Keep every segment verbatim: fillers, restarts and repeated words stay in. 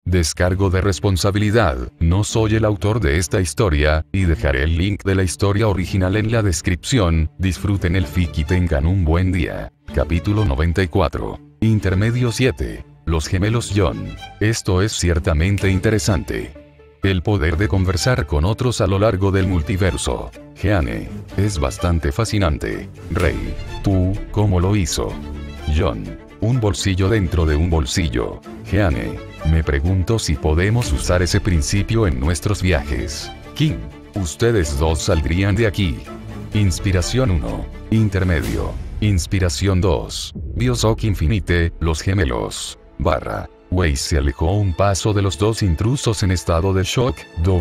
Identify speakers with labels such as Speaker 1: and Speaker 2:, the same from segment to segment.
Speaker 1: Descargo de responsabilidad, no soy el autor de esta historia, y dejaré el link de la historia original en la descripción. Disfruten el fic y tengan un buen día. Capítulo noventa y cuatro. Intermedio siete. Los gemelos John. Esto es ciertamente interesante. El poder de conversar con otros a lo largo del multiverso. Jeanne. Es bastante fascinante. Rey. ¿Tú, cómo lo hizo? John. Un bolsillo dentro de un bolsillo. Jeanne. Me pregunto si podemos usar ese principio en nuestros viajes. Kim. Ustedes dos saldrían de aquí. Inspiración uno. Intermedio. Inspiración dos. Bioshock Infinite, los gemelos. Barra. Weiss se alejó un paso de los dos intrusos en estado de shock.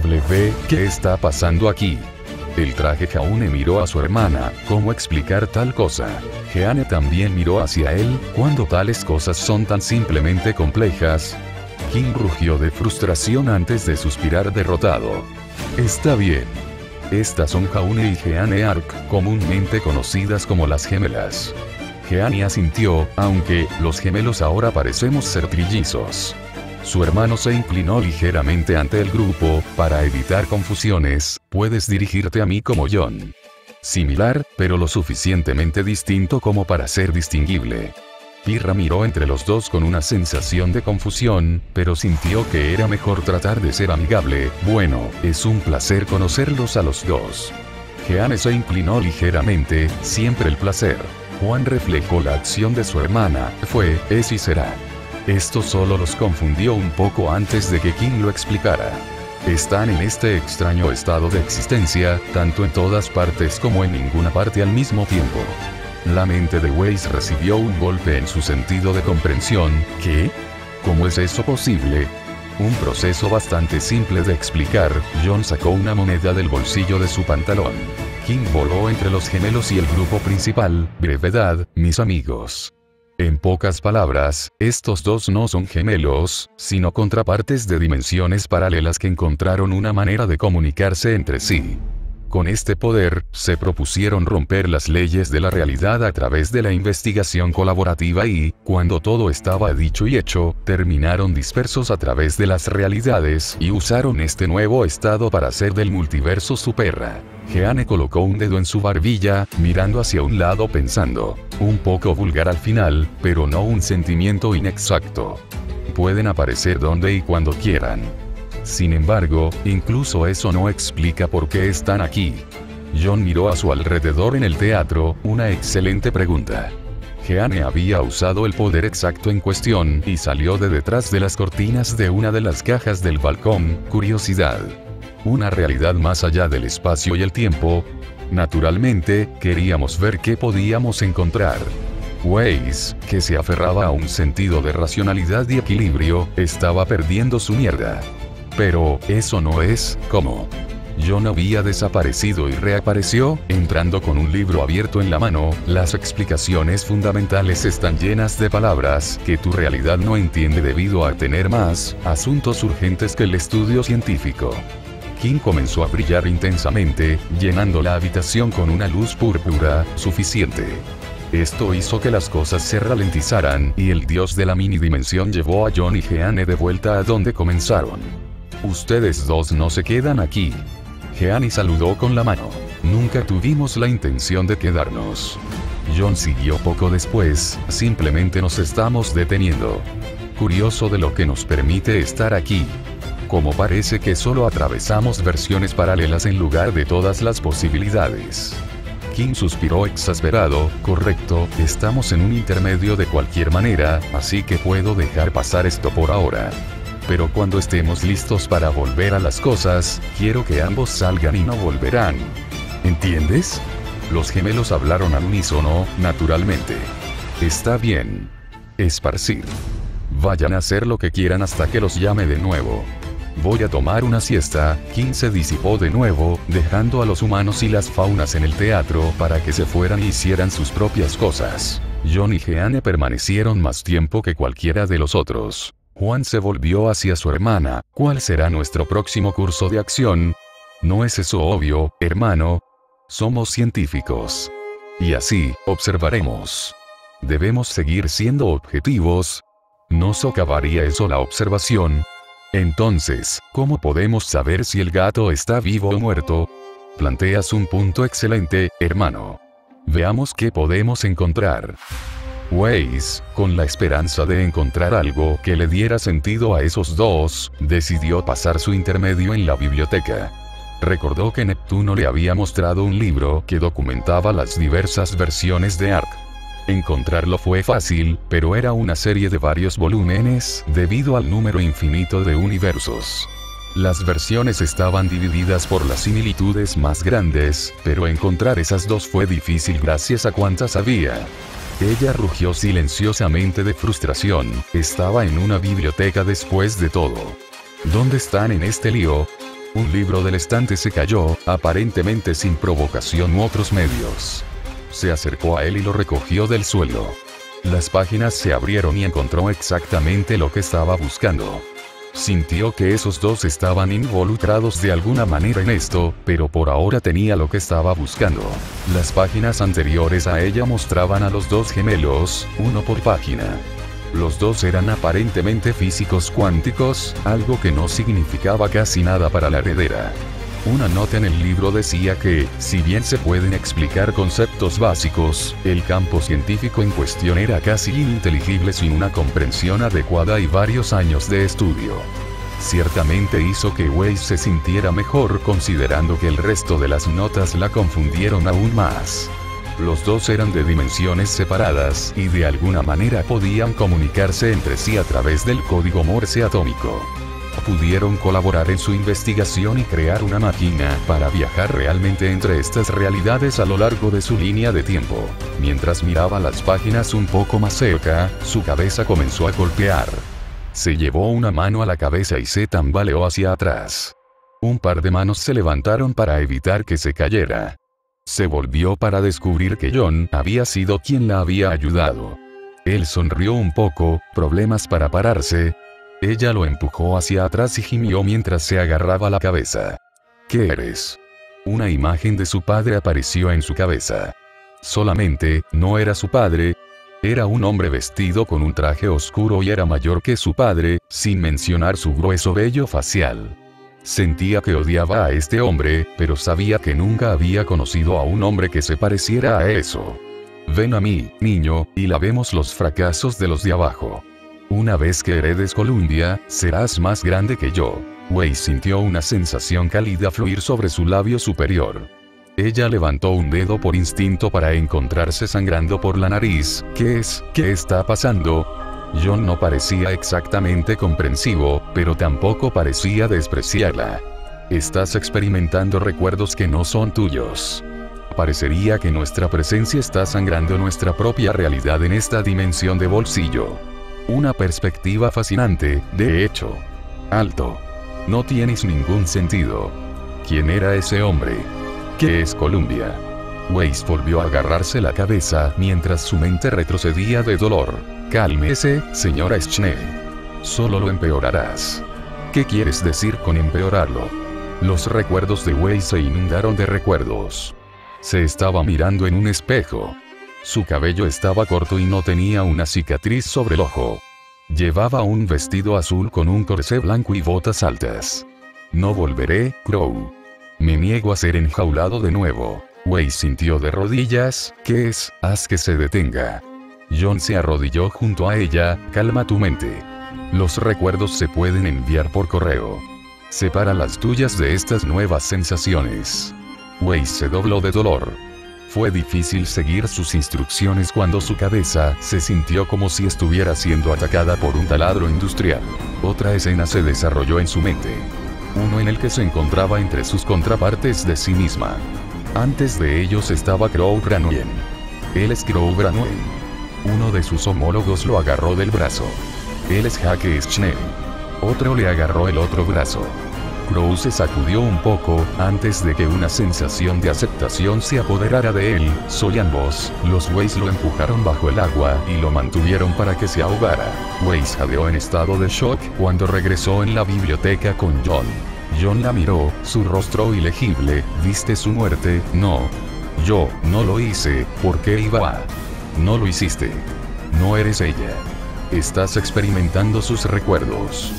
Speaker 1: W. ¿Qué está pasando aquí? El traje Jaune miró a su hermana. ¿Cómo explicar tal cosa? Jeanne también miró hacia él. ¿Cuándo tales cosas son tan simplemente complejas? Kim rugió de frustración antes de suspirar derrotado. Está bien. Estas son Jaune y Jeanne Arc, comúnmente conocidas como las gemelas. Jeanne asintió, aunque los gemelos ahora parecemos ser trillizos. Su hermano se inclinó ligeramente ante el grupo. Para evitar confusiones, puedes dirigirte a mí como John. Similar, pero lo suficientemente distinto como para ser distinguible. Pirra miró entre los dos con una sensación de confusión, pero sintió que era mejor tratar de ser amigable. Bueno, es un placer conocerlos a los dos. Jeanne se inclinó ligeramente. Siempre el placer. Juan reflejó la acción de su hermana. Fue, es y será. Esto solo los confundió un poco antes de que Kim lo explicara. Están en este extraño estado de existencia, tanto en todas partes como en ninguna parte al mismo tiempo. La mente de Weiss recibió un golpe en su sentido de comprensión. ¿Qué? ¿Cómo es eso posible? Un proceso bastante simple de explicar. John sacó una moneda del bolsillo de su pantalón. Kim voló entre los gemelos y el grupo principal. Brevedad, mis amigos. En pocas palabras, estos dos no son gemelos, sino contrapartes de dimensiones paralelas que encontraron una manera de comunicarse entre sí. Con este poder, se propusieron romper las leyes de la realidad a través de la investigación colaborativa y, cuando todo estaba dicho y hecho, terminaron dispersos a través de las realidades y usaron este nuevo estado para hacer del multiverso su perra. Jeanne colocó un dedo en su barbilla, mirando hacia un lado pensando. Un poco vulgar al final, pero no un sentimiento inexacto. Pueden aparecer donde y cuando quieran. Sin embargo, incluso eso no explica por qué están aquí. John miró a su alrededor en el teatro. Una excelente pregunta. Jeanne había usado el poder exacto en cuestión y salió de detrás de las cortinas de una de las cajas del balcón. Curiosidad. Una realidad más allá del espacio y el tiempo. Naturalmente, queríamos ver qué podíamos encontrar. Weiss, que se aferraba a un sentido de racionalidad y equilibrio, estaba perdiendo su mierda. Pero, eso no es, ¿cómo? John había desaparecido y reapareció, entrando con un libro abierto en la mano. Las explicaciones fundamentales están llenas de palabras que tu realidad no entiende debido a tener más asuntos urgentes que el estudio científico. Kim comenzó a brillar intensamente, llenando la habitación con una luz púrpura suficiente. Esto hizo que las cosas se ralentizaran, y el dios de la mini-dimensión llevó a John y Jeanne de vuelta a donde comenzaron. Ustedes dos no se quedan aquí. Jeanne saludó con la mano. Nunca tuvimos la intención de quedarnos. John siguió poco después. Simplemente nos estamos deteniendo. Curioso de lo que nos permite estar aquí. Como parece que solo atravesamos versiones paralelas en lugar de todas las posibilidades. Kim suspiró exasperado. Correcto, estamos en un intermedio de cualquier manera, así que puedo dejar pasar esto por ahora. Pero cuando estemos listos para volver a las cosas, quiero que ambos salgan y no volverán. ¿Entiendes? Los gemelos hablaron al unísono, naturalmente. Está bien. Esparcir. Vayan a hacer lo que quieran hasta que los llame de nuevo. Voy a tomar una siesta. Kim se disipó de nuevo, dejando a los humanos y las faunas en el teatro para que se fueran y hicieran sus propias cosas. John y Jeanne permanecieron más tiempo que cualquiera de los otros. Juan se volvió hacia su hermana. ¿Cuál será nuestro próximo curso de acción? ¿No es eso obvio, hermano? Somos científicos. Y así, observaremos. Debemos seguir siendo objetivos. ¿No socavaría eso la observación? Entonces, ¿cómo podemos saber si el gato está vivo o muerto? Planteas un punto excelente, hermano. Veamos qué podemos encontrar. Weiss, con la esperanza de encontrar algo que le diera sentido a esos dos, decidió pasar su intermedio en la biblioteca. Recordó que Neptuno le había mostrado un libro que documentaba las diversas versiones de Ark. Encontrarlo fue fácil, pero era una serie de varios volúmenes, debido al número infinito de universos. Las versiones estaban divididas por las similitudes más grandes, pero encontrar esas dos fue difícil gracias a cuántas había. Ella rugió silenciosamente de frustración. Estaba en una biblioteca después de todo. ¿Dónde están en este lío? Un libro del estante se cayó, aparentemente sin provocación u otros medios. Se acercó a él y lo recogió del suelo. Las páginas se abrieron y encontró exactamente lo que estaba buscando. Sintió que esos dos estaban involucrados de alguna manera en esto, pero por ahora tenía lo que estaba buscando. Las páginas anteriores a ella mostraban a los dos gemelos, uno por página. Los dos eran aparentemente físicos cuánticos, algo que no significaba casi nada para la heredera. Una nota en el libro decía que, si bien se pueden explicar conceptos básicos, el campo científico en cuestión era casi ininteligible sin una comprensión adecuada y varios años de estudio. Ciertamente hizo que Weiss se sintiera mejor considerando que el resto de las notas la confundieron aún más. Los dos eran de dimensiones separadas y de alguna manera podían comunicarse entre sí a través del código Morse atómico. Pudieron colaborar en su investigación y crear una máquina para viajar realmente entre estas realidades a lo largo de su línea de tiempo. Mientras miraba las páginas un poco más cerca, su cabeza comenzó a golpear. Se llevó una mano a la cabeza y se tambaleó hacia atrás. Un par de manos se levantaron para evitar que se cayera. Se volvió para descubrir que John había sido quien la había ayudado. Él sonrió un poco. ¿Problemas para pararse? Ella lo empujó hacia atrás y gimió mientras se agarraba la cabeza. ¿Qué eres? Una imagen de su padre apareció en su cabeza. Solamente, no era su padre. Era un hombre vestido con un traje oscuro y era mayor que su padre, sin mencionar su grueso vello facial. Sentía que odiaba a este hombre, pero sabía que nunca había conocido a un hombre que se pareciera a eso. Ven a mí, niño, y lavemos los fracasos de los de abajo. Una vez que heredes Columbia, serás más grande que yo. Weiss sintió una sensación cálida fluir sobre su labio superior. Ella levantó un dedo por instinto para encontrarse sangrando por la nariz. ¿Qué es? ¿Qué está pasando? John no parecía exactamente comprensivo, pero tampoco parecía despreciarla. Estás experimentando recuerdos que no son tuyos. Parecería que nuestra presencia está sangrando nuestra propia realidad en esta dimensión de bolsillo. Una perspectiva fascinante, de hecho. Alto. No tienes ningún sentido. ¿Quién era ese hombre? ¿Qué es Columbia? Weiss volvió a agarrarse la cabeza mientras su mente retrocedía de dolor. Cálmese, señora Schnell. Solo lo empeorarás. ¿Qué quieres decir con empeorarlo? Los recuerdos de Weiss se inundaron de recuerdos. Se estaba mirando en un espejo. Su cabello estaba corto y no tenía una cicatriz sobre el ojo. Llevaba un vestido azul con un corsé blanco y botas altas. No volveré, Crow. Me niego a ser enjaulado de nuevo. Weiss sintió de rodillas. ¿Qué es? Haz que se detenga. John se arrodilló junto a ella. Calma tu mente. Los recuerdos se pueden enviar por correo. Separa las tuyas de estas nuevas sensaciones. Weiss se dobló de dolor. Fue difícil seguir sus instrucciones cuando su cabeza se sintió como si estuviera siendo atacada por un taladro industrial. Otra escena se desarrolló en su mente. Uno en el que se encontraba entre sus contrapartes de sí misma. Antes de ellos estaba Crow Branwen. Él es Crow Branwen. Uno de sus homólogos lo agarró del brazo. Él es Jake Schnell. Otro le agarró el otro brazo. Crow se sacudió un poco, antes de que una sensación de aceptación se apoderara de él. Soy ambos. Los Weiss lo empujaron bajo el agua y lo mantuvieron para que se ahogara. Weiss jadeó en estado de shock cuando regresó en la biblioteca con John. John la miró, su rostro ilegible. ¿Viste su muerte? No. Yo, no lo hice. ¿Por qué iba a? No lo hiciste. No eres ella. Estás experimentando sus recuerdos.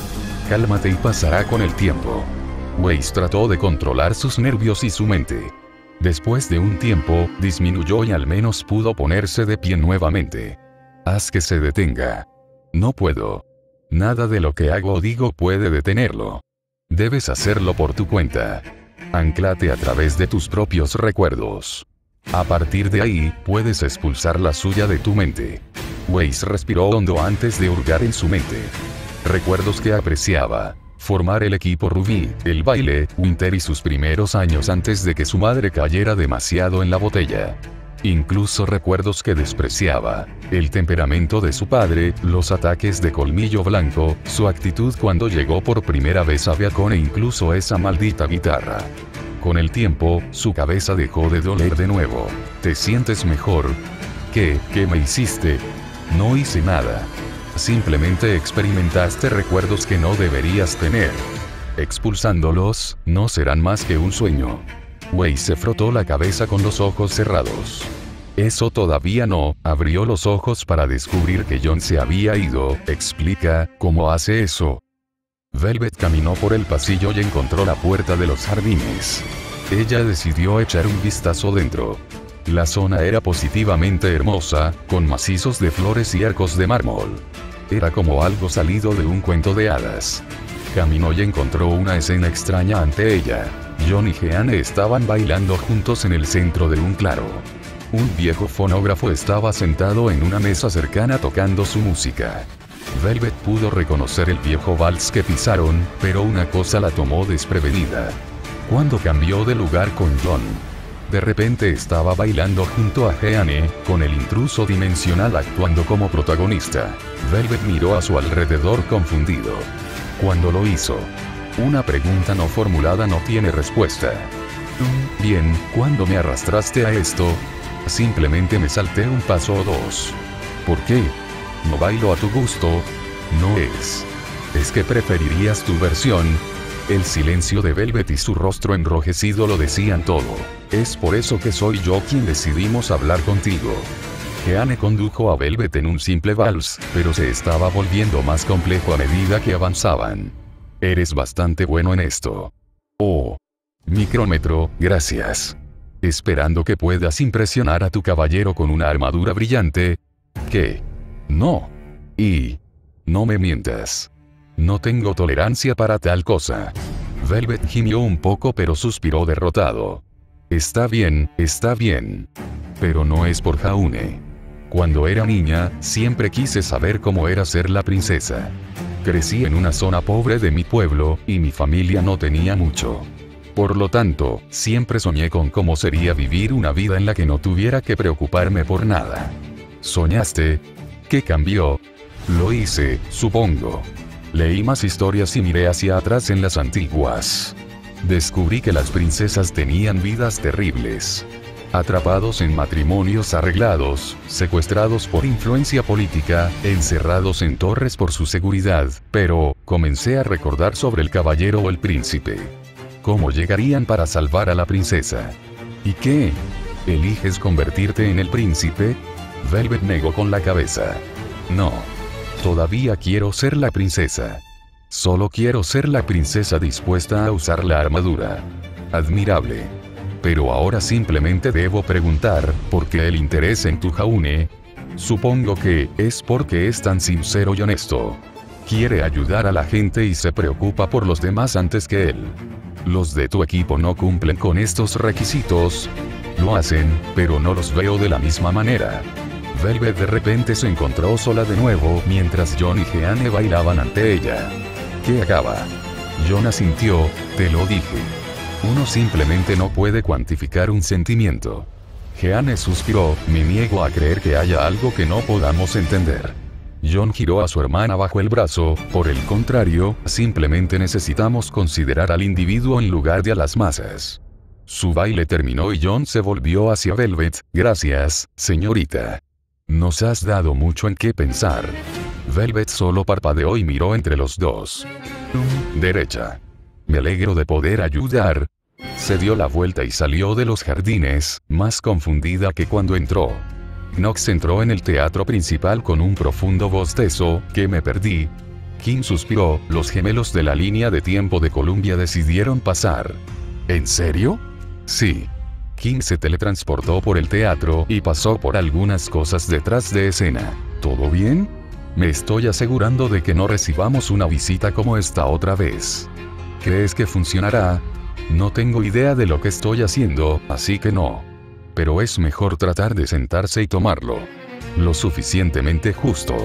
Speaker 1: Cálmate y pasará con el tiempo. Weiss trató de controlar sus nervios y su mente. Después de un tiempo, disminuyó y al menos pudo ponerse de pie nuevamente. Haz que se detenga. No puedo. Nada de lo que hago o digo puede detenerlo. Debes hacerlo por tu cuenta. Anclate a través de tus propios recuerdos. A partir de ahí, puedes expulsar la suya de tu mente. Weiss respiró hondo antes de hurgar en su mente. Recuerdos que apreciaba. Formar el equipo Rubí, el baile, Winter y sus primeros años antes de que su madre cayera demasiado en la botella. Incluso recuerdos que despreciaba. El temperamento de su padre, los ataques de colmillo blanco, su actitud cuando llegó por primera vez a Beacon e incluso esa maldita guitarra. Con el tiempo, su cabeza dejó de doler de nuevo. ¿Te sientes mejor? ¿Qué? ¿Qué me hiciste? No hice nada. Simplemente experimentaste recuerdos que no deberías tener. Expulsándolos, no serán más que un sueño. Weiss se frotó la cabeza con los ojos cerrados. Eso todavía no, abrió los ojos para descubrir que John se había ido. Explica, ¿cómo hace eso? Velvet caminó por el pasillo y encontró la puerta de los jardines. Ella decidió echar un vistazo dentro. La zona era positivamente hermosa, con macizos de flores y arcos de mármol. Era como algo salido de un cuento de hadas. Caminó y encontró una escena extraña ante ella. John y Jeanne estaban bailando juntos en el centro de un claro. Un viejo fonógrafo estaba sentado en una mesa cercana tocando su música. Velvet pudo reconocer el viejo vals que pisaron, pero una cosa la tomó desprevenida. Cuando cambió de lugar con John, de repente estaba bailando junto a Jeanne, con el intruso dimensional actuando como protagonista. Velvet miró a su alrededor confundido. Cuando lo hizo, una pregunta no formulada no tiene respuesta. Bien, ¿cuándo me arrastraste a esto? Simplemente me salté un paso o dos. ¿Por qué? No bailo a tu gusto. No es. Es que preferirías tu versión. El silencio de Velvet y su rostro enrojecido lo decían todo. Es por eso que soy yo quien decidimos hablar contigo. Jeanne condujo a Velvet en un simple vals, pero se estaba volviendo más complejo a medida que avanzaban. Eres bastante bueno en esto. Oh. Micrómetro, gracias. Esperando que puedas impresionar a tu caballero con una armadura brillante. ¿Qué? No. Y... no me mientas. No tengo tolerancia para tal cosa. Velvet gimió un poco pero suspiró derrotado. Está bien, está bien. Pero no es por Jaune. Cuando era niña, siempre quise saber cómo era ser la princesa. Crecí en una zona pobre de mi pueblo, y mi familia no tenía mucho. Por lo tanto, siempre soñé con cómo sería vivir una vida en la que no tuviera que preocuparme por nada. ¿Soñaste? ¿Qué cambió? Lo hice, supongo. Leí más historias y miré hacia atrás en las antiguas. Descubrí que las princesas tenían vidas terribles. Atrapados en matrimonios arreglados, secuestrados por influencia política, encerrados en torres por su seguridad, pero, comencé a recordar sobre el caballero o el príncipe. ¿Cómo llegarían para salvar a la princesa? ¿Y qué? ¿Eliges convertirte en el príncipe? Velvet negó con la cabeza. No. Todavía quiero ser la princesa. Solo quiero ser la princesa dispuesta a usar la armadura. Admirable. Pero ahora simplemente debo preguntar, ¿por qué el interés en tu Jaune? Supongo que, es porque es tan sincero y honesto. Quiere ayudar a la gente y se preocupa por los demás antes que él. Los de tu equipo no cumplen con estos requisitos. Lo hacen, pero no los veo de la misma manera. Velvet de repente se encontró sola de nuevo mientras John y Jeanne bailaban ante ella. ¿Qué acaba? John asintió, te lo dije. Uno simplemente no puede cuantificar un sentimiento. Jeanne suspiró, me niego a creer que haya algo que no podamos entender. John giró a su hermana bajo el brazo, por el contrario, simplemente necesitamos considerar al individuo en lugar de a las masas. Su baile terminó y John se volvió hacia Velvet, gracias, señorita. Nos has dado mucho en qué pensar. Velvet solo parpadeó y miró entre los dos. Derecha. Me alegro de poder ayudar. Se dio la vuelta y salió de los jardines, más confundida que cuando entró. Knox entró en el teatro principal con un profundo bostezo, que me perdí. Kim suspiró, los gemelos de la línea de tiempo de Columbia decidieron pasar. ¿En serio? Sí. Kim se teletransportó por el teatro y pasó por algunas cosas detrás de escena. ¿Todo bien? Me estoy asegurando de que no recibamos una visita como esta otra vez. ¿Crees que funcionará? No tengo idea de lo que estoy haciendo, así que no. Pero es mejor tratar de sentarse y tomarlo. Lo suficientemente justo.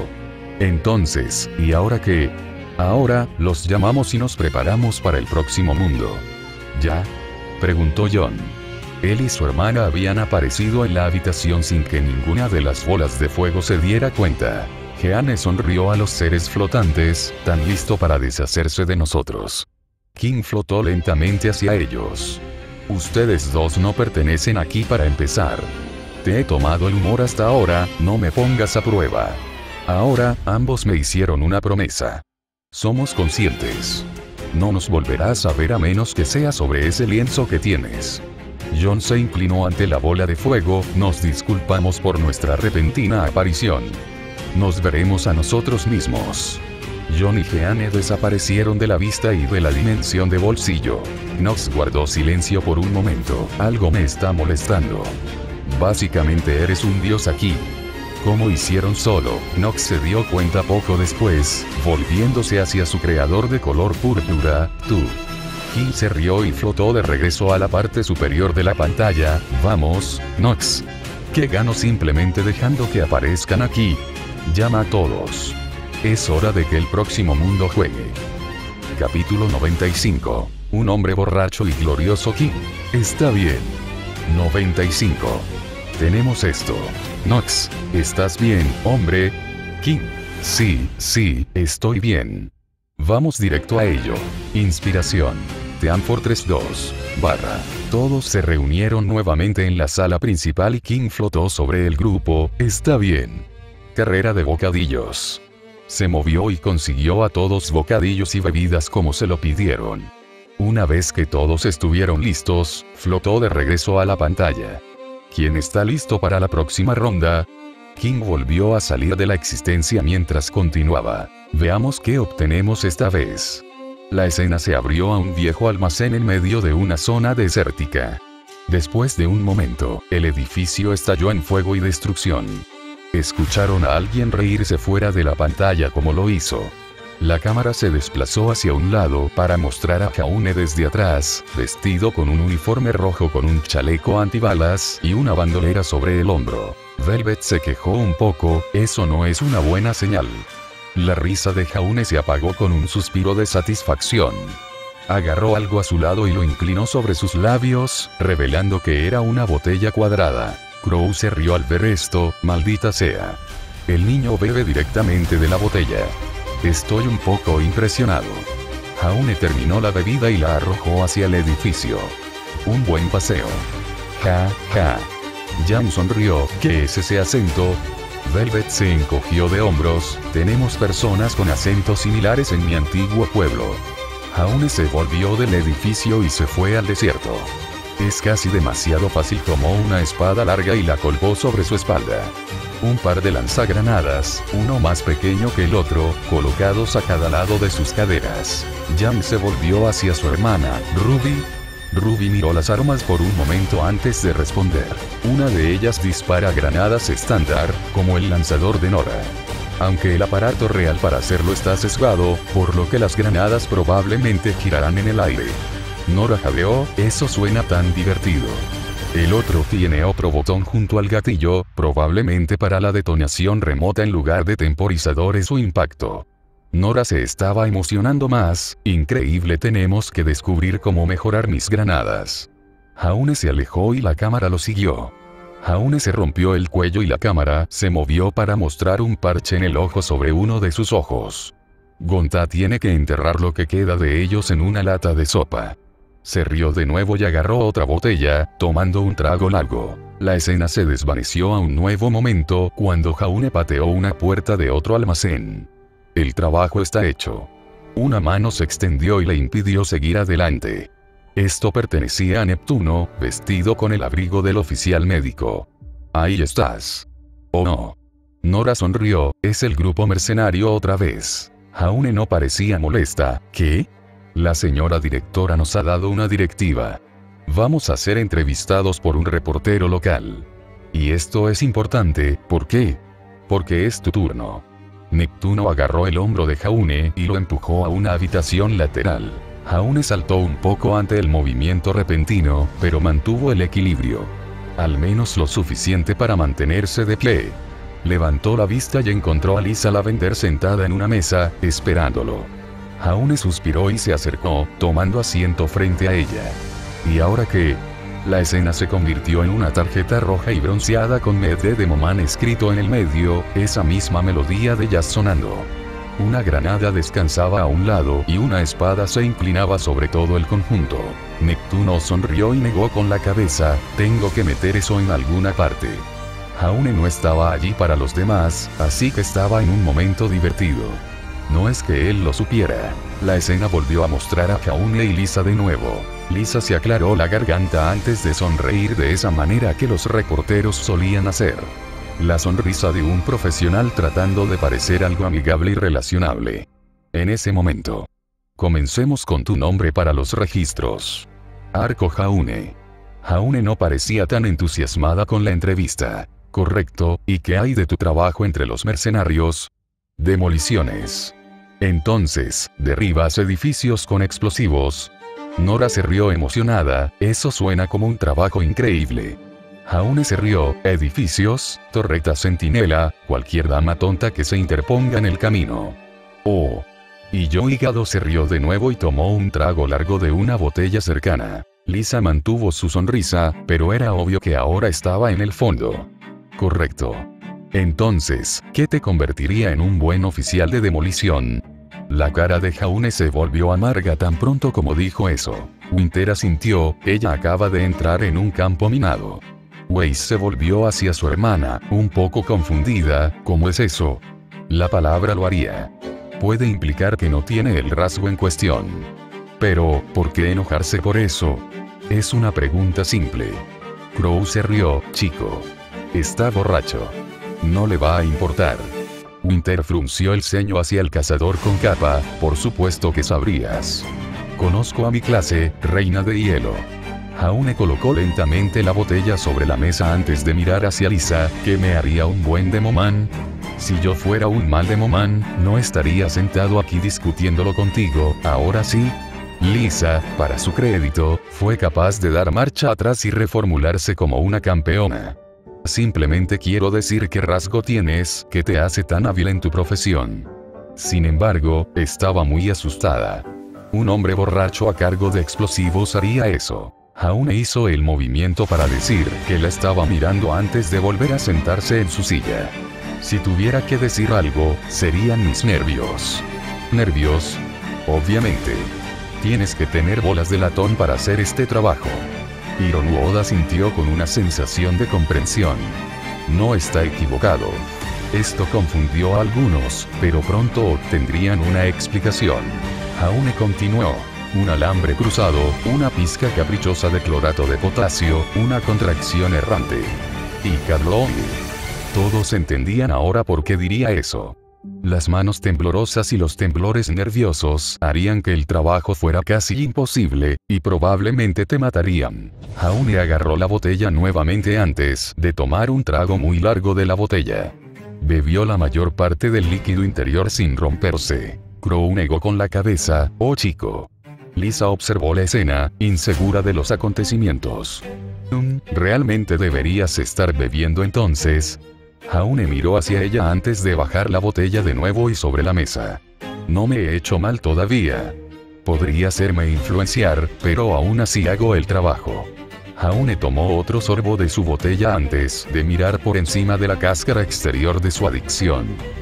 Speaker 1: Entonces, ¿y ahora qué? Ahora, los llamamos y nos preparamos para el próximo mundo. ¿Ya? Preguntó John. Él y su hermana habían aparecido en la habitación sin que ninguna de las bolas de fuego se diera cuenta. Jeanne sonrió a los seres flotantes, tan listo para deshacerse de nosotros. Kim flotó lentamente hacia ellos. Ustedes dos no pertenecen aquí para empezar. Te he tomado el humor hasta ahora, no me pongas a prueba. Ahora, ambos me hicieron una promesa. Somos conscientes. No nos volverás a ver a menos que sea sobre ese lienzo que tienes. John se inclinó ante la bola de fuego, nos disculpamos por nuestra repentina aparición. Nos veremos a nosotros mismos. John y Jeanne desaparecieron de la vista y de la dimensión de bolsillo. Knox guardó silencio por un momento. Algo me está molestando. Básicamente eres un dios aquí. ¿Cómo hicieron solo? Knox se dio cuenta poco después, volviéndose hacia su creador de color púrpura, tú. Kim se rió y flotó de regreso a la parte superior de la pantalla. Vamos, Knox. ¿Qué gano simplemente dejando que aparezcan aquí? Llama a todos. Es hora de que el próximo mundo juegue. Capítulo noventa y cinco. Un hombre borracho y glorioso Kim. Está bien. noventa y cinco. Tenemos esto. Knox, ¿estás bien, hombre? Kim. Sí, sí, estoy bien. Vamos directo a ello. Inspiración. Team Fortress dos. Barra. Todos se reunieron nuevamente en la sala principal y Kim flotó sobre el grupo. Está bien. Carrera de bocadillos. Se movió y consiguió a todos bocadillos y bebidas como se lo pidieron. Una vez que todos estuvieron listos, flotó de regreso a la pantalla. ¿Quién está listo para la próxima ronda? Kim volvió a salir de la existencia mientras continuaba. Veamos qué obtenemos esta vez. La escena se abrió a un viejo almacén en medio de una zona desértica. Después de un momento, el edificio estalló en fuego y destrucción. Escucharon a alguien reírse fuera de la pantalla como lo hizo. La cámara se desplazó hacia un lado para mostrar a Jaune desde atrás, vestido con un uniforme rojo con un chaleco antibalas y una bandolera sobre el hombro. Velvet se quejó un poco, eso no es una buena señal. La risa de Jaune se apagó con un suspiro de satisfacción. Agarró algo a su lado y lo inclinó sobre sus labios, revelando que era una botella cuadrada. Crow se rió al ver esto, maldita sea. El niño bebe directamente de la botella. Estoy un poco impresionado. Jaune terminó la bebida y la arrojó hacia el edificio. Un buen paseo. Ja, ja. Jam sonrió. ¿Qué es ese acento? Velvet se encogió de hombros. Tenemos personas con acentos similares en mi antiguo pueblo. Jaune se volvió del edificio y se fue al desierto. Es casi demasiado fácil. Tomó una espada larga y la colgó sobre su espalda. Un par de lanzagranadas, uno más pequeño que el otro, colocados a cada lado de sus caderas. Jam se volvió hacia su hermana, Ruby. Ruby miró las armas por un momento antes de responder. Una de ellas dispara granadas estándar, como el lanzador de Nora. Aunque el aparato real para hacerlo está sesgado, por lo que las granadas probablemente girarán en el aire. Nora jadeó, eso suena tan divertido. El otro tiene otro botón junto al gatillo, probablemente para la detonación remota en lugar de temporizadores o impacto. Nora se estaba emocionando más. Increíble, tenemos que descubrir cómo mejorar mis granadas. Jaune se alejó y la cámara lo siguió. Jaune se rompió el cuello y la cámara se movió para mostrar un parche en el ojo sobre uno de sus ojos. Gonta tiene que enterrar lo que queda de ellos en una lata de sopa. Se rió de nuevo y agarró otra botella, tomando un trago largo. La escena se desvaneció a un nuevo momento cuando Jaune pateó una puerta de otro almacén. El trabajo está hecho. Una mano se extendió y le impidió seguir adelante. Esto pertenecía a Neptuno, vestido con el abrigo del oficial médico. Ahí estás. Oh no. Nora sonrió, es el grupo mercenario otra vez. Jaune no parecía molesta. ¿Qué? La señora directora nos ha dado una directiva. Vamos a ser entrevistados por un reportero local. Y esto es importante, ¿por qué? Porque es tu turno. Neptuno agarró el hombro de Jaune y lo empujó a una habitación lateral. Jaune saltó un poco ante el movimiento repentino, pero mantuvo el equilibrio. Al menos lo suficiente para mantenerse de pie. Levantó la vista y encontró a Lisa Lavender sentada en una mesa, esperándolo. Jaune suspiró y se acercó, tomando asiento frente a ella. ¿Y ahora qué? La escena se convirtió en una tarjeta roja y bronceada con Mede de Momán escrito en el medio, esa misma melodía de jazz sonando. Una granada descansaba a un lado y una espada se inclinaba sobre todo el conjunto. Neptuno sonrió y negó con la cabeza, tengo que meter eso en alguna parte. Jaune no estaba allí para los demás, así que estaba en un momento divertido. No es que él lo supiera. La escena volvió a mostrar a Jaune y Lisa de nuevo. Lisa se aclaró la garganta antes de sonreír de esa manera que los reporteros solían hacer. La sonrisa de un profesional tratando de parecer algo amigable y relacionable. En ese momento. Comencemos con tu nombre para los registros. Arco Jaune. Jaune no parecía tan entusiasmada con la entrevista. Correcto, ¿y qué hay de tu trabajo entre los mercenarios? Demoliciones. Entonces, ¿derribas edificios con explosivos? Nora se rió emocionada, eso suena como un trabajo increíble. Jaune se rió, edificios, torreta centinela, cualquier dama tonta que se interponga en el camino. Oh. Y yo hígado se rió de nuevo y tomó un trago largo de una botella cercana. Lisa mantuvo su sonrisa, pero era obvio que ahora estaba en el fondo. Correcto. Entonces, ¿qué te convertiría en un buen oficial de demolición? La cara de Jaune se volvió amarga tan pronto como dijo eso. Winter asintió, ella acaba de entrar en un campo minado. Weiss se volvió hacia su hermana, un poco confundida, ¿cómo es eso? La palabra lo haría. Puede implicar que no tiene el rasgo en cuestión. Pero, ¿por qué enojarse por eso? Es una pregunta simple. Crow se rió, chico. Está borracho. No le va a importar. Winter frunció el ceño hacia el cazador con capa, por supuesto que sabrías. Conozco a mi clase, reina de hielo. Jaune colocó lentamente la botella sobre la mesa antes de mirar hacia Lisa, ¿qué me haría un buen demomán? Si yo fuera un mal demomán, no estaría sentado aquí discutiéndolo contigo, ahora sí. Lisa, para su crédito, fue capaz de dar marcha atrás y reformularse como una campeona. Simplemente quiero decir qué rasgo tienes, que te hace tan hábil en tu profesión. Sin embargo, estaba muy asustada. Un hombre borracho a cargo de explosivos haría eso. Jaune hizo el movimiento para decir que la estaba mirando antes de volver a sentarse en su silla. Si tuviera que decir algo, serían mis nervios. ¿Nervios? Obviamente. Tienes que tener bolas de latón para hacer este trabajo. Hirono Oda sintió con una sensación de comprensión. No está equivocado. Esto confundió a algunos, pero pronto obtendrían una explicación. Jaune continuó. Un alambre cruzado, una pizca caprichosa de clorato de potasio, una contracción errante. Y Carlón. Todos entendían ahora por qué diría eso. Las manos temblorosas y los temblores nerviosos harían que el trabajo fuera casi imposible, y probablemente te matarían. Jaune agarró la botella nuevamente antes de tomar un trago muy largo de la botella. Bebió la mayor parte del líquido interior sin romperse. Crow negó con la cabeza, oh chico. Lisa observó la escena, insegura de los acontecimientos. ¿Realmente deberías estar bebiendo entonces? Jaune miró hacia ella antes de bajar la botella de nuevo y sobre la mesa. No me he hecho mal todavía. Podría hacerme influenciar, pero aún así hago el trabajo. Jaune tomó otro sorbo de su botella antes de mirar por encima de la cáscara exterior de su adicción.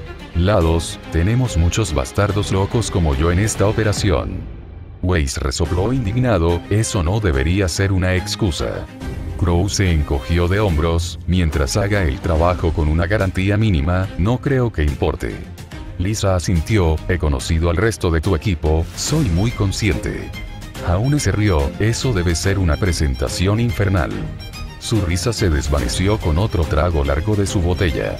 Speaker 1: Lados, tenemos muchos bastardos locos como yo en esta operación. Weiss resopló indignado, eso no debería ser una excusa. Crow se encogió de hombros, mientras haga el trabajo con una garantía mínima, no creo que importe. Lisa asintió, he conocido al resto de tu equipo, soy muy consciente. Jaune se rió, eso debe ser una presentación infernal. Su risa se desvaneció con otro trago largo de su botella.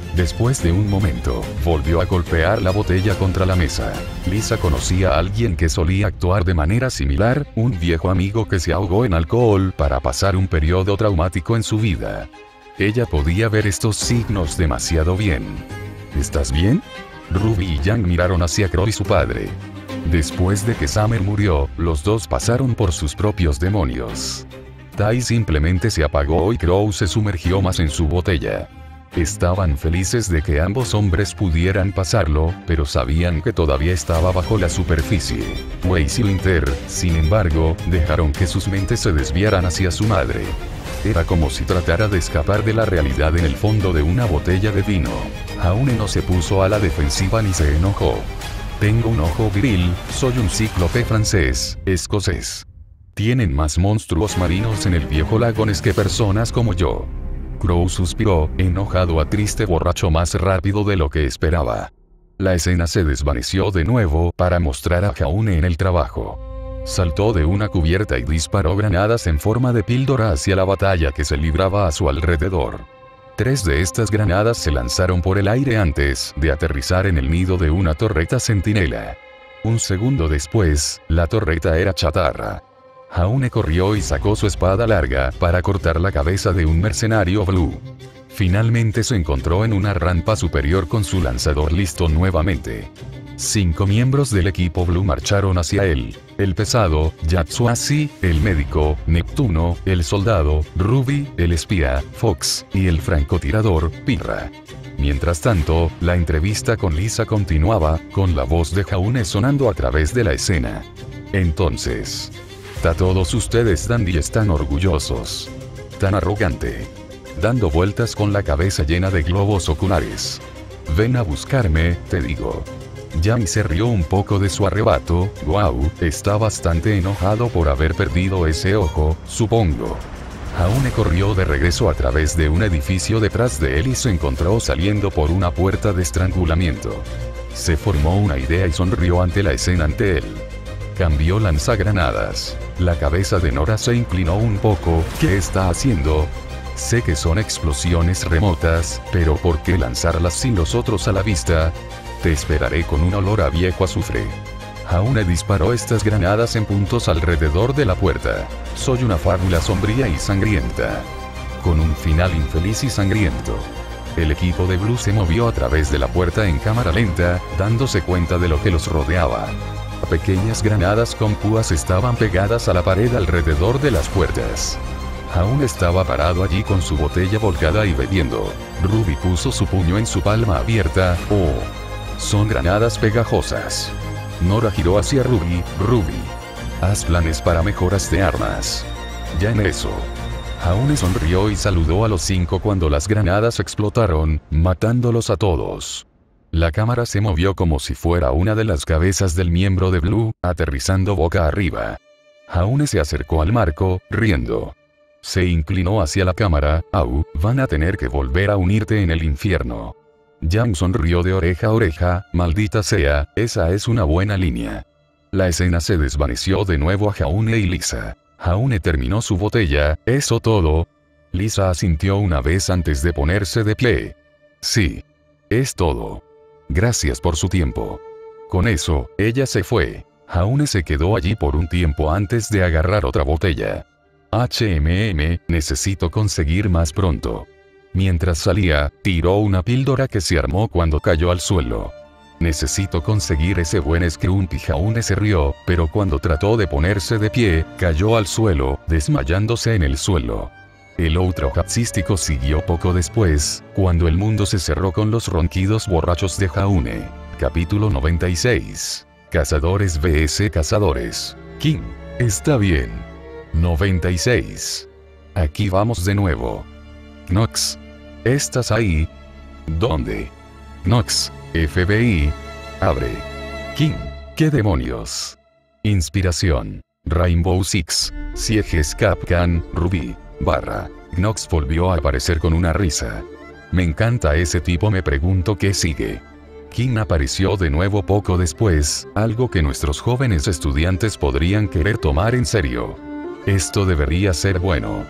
Speaker 1: Después de un momento, volvió a golpear la botella contra la mesa. Lisa conocía a alguien que solía actuar de manera similar, un viejo amigo que se ahogó en alcohol para pasar un periodo traumático en su vida. Ella podía ver estos signos demasiado bien. ¿Estás bien? Ruby y Yang miraron hacia Crow y su padre. Después de que Summer murió, los dos pasaron por sus propios demonios. Tai simplemente se apagó y Crow se sumergió más en su botella. Estaban felices de que ambos hombres pudieran pasarlo, pero sabían que todavía estaba bajo la superficie. Weiss y Winter, sin embargo, dejaron que sus mentes se desviaran hacia su madre. Era como si tratara de escapar de la realidad en el fondo de una botella de vino. Jaune no se puso a la defensiva ni se enojó. Tengo un ojo viril, soy un cíclope francés, escocés. Tienen más monstruos marinos en el viejo lagones que personas como yo. Crow suspiró, enojado a triste borracho más rápido de lo que esperaba. La escena se desvaneció de nuevo para mostrar a Jaune en el trabajo. Saltó de una cubierta y disparó granadas en forma de píldora hacia la batalla que se libraba a su alrededor. Tres de estas granadas se lanzaron por el aire antes de aterrizar en el nido de una torreta centinela. Un segundo después, la torreta era chatarra. Jaune corrió y sacó su espada larga para cortar la cabeza de un mercenario Blue. Finalmente se encontró en una rampa superior con su lanzador listo nuevamente. Cinco miembros del equipo Blue marcharon hacia él. El pesado, Yatsuashi, el médico, Neptuno, el soldado, Ruby, el espía, Fox, y el francotirador, Pirra. Mientras tanto, la entrevista con Lisa continuaba, con la voz de Jaune sonando a través de la escena. Entonces... A todos ustedes Dandy están orgullosos. Tan arrogante. Dando vueltas con la cabeza llena de globos oculares. Ven a buscarme, te digo. Yang se rió un poco de su arrebato. Wow, está bastante enojado por haber perdido ese ojo, supongo. Jaune corrió de regreso a través de un edificio detrás de él y se encontró saliendo por una puerta de estrangulamiento. Se formó una idea y sonrió ante la escena ante él. Cambió lanzagranadas. La cabeza de Nora se inclinó un poco. ¿Qué está haciendo? Sé que son explosiones remotas, pero ¿por qué lanzarlas sin los otros a la vista? Te esperaré con un olor a viejo azufre. Jaune disparó estas granadas en puntos alrededor de la puerta. Soy una fábula sombría y sangrienta. Con un final infeliz y sangriento. El equipo de Blue se movió a través de la puerta en cámara lenta, dándose cuenta de lo que los rodeaba. Pequeñas granadas con púas estaban pegadas a la pared alrededor de las puertas. Jaune estaba parado allí con su botella volcada y bebiendo. Ruby puso su puño en su palma abierta. Oh. Son granadas pegajosas. Nora giró hacia Ruby. Ruby. Haz planes para mejoras de armas. Ya en eso. Jaune sonrió y saludó a los cinco cuando las granadas explotaron, matándolos a todos. La cámara se movió como si fuera una de las cabezas del miembro de Blue, aterrizando boca arriba. Jaune se acercó al marco, riendo. Se inclinó hacia la cámara. Au, van a tener que volver a unirte en el infierno. Yang sonrió de oreja a oreja. Maldita sea, esa es una buena línea. La escena se desvaneció de nuevo a Jaune y Lisa. Jaune terminó su botella. ¿Eso todo? Lisa asintió una vez antes de ponerse de pie. Sí. Es todo. Gracias por su tiempo. Con eso, ella se fue. Jaune se quedó allí por un tiempo antes de agarrar otra botella. HMM, necesito conseguir más pronto. Mientras salía, tiró una píldora que se armó cuando cayó al suelo. Necesito conseguir ese buen Scrumpy. Jaune se rió, pero cuando trató de ponerse de pie, cayó al suelo, desmayándose en el suelo. El otro jazzístico siguió poco después, cuando el mundo se cerró con los ronquidos borrachos de Jaune. Capítulo noventa y seis. Cazadores versus Cazadores. King. Está bien. noventa y seis. Aquí vamos de nuevo. Knox. ¿Estás ahí? ¿Dónde? Knox. F B I. Abre. King. ¿Qué demonios? Inspiración. Rainbow Six. Sieges Capcan, Ruby. Barra. Knox volvió a aparecer con una risa. Me encanta ese tipo. Me pregunto qué sigue. King apareció de nuevo poco después, algo que nuestros jóvenes estudiantes podrían querer tomar en serio. Esto debería ser bueno.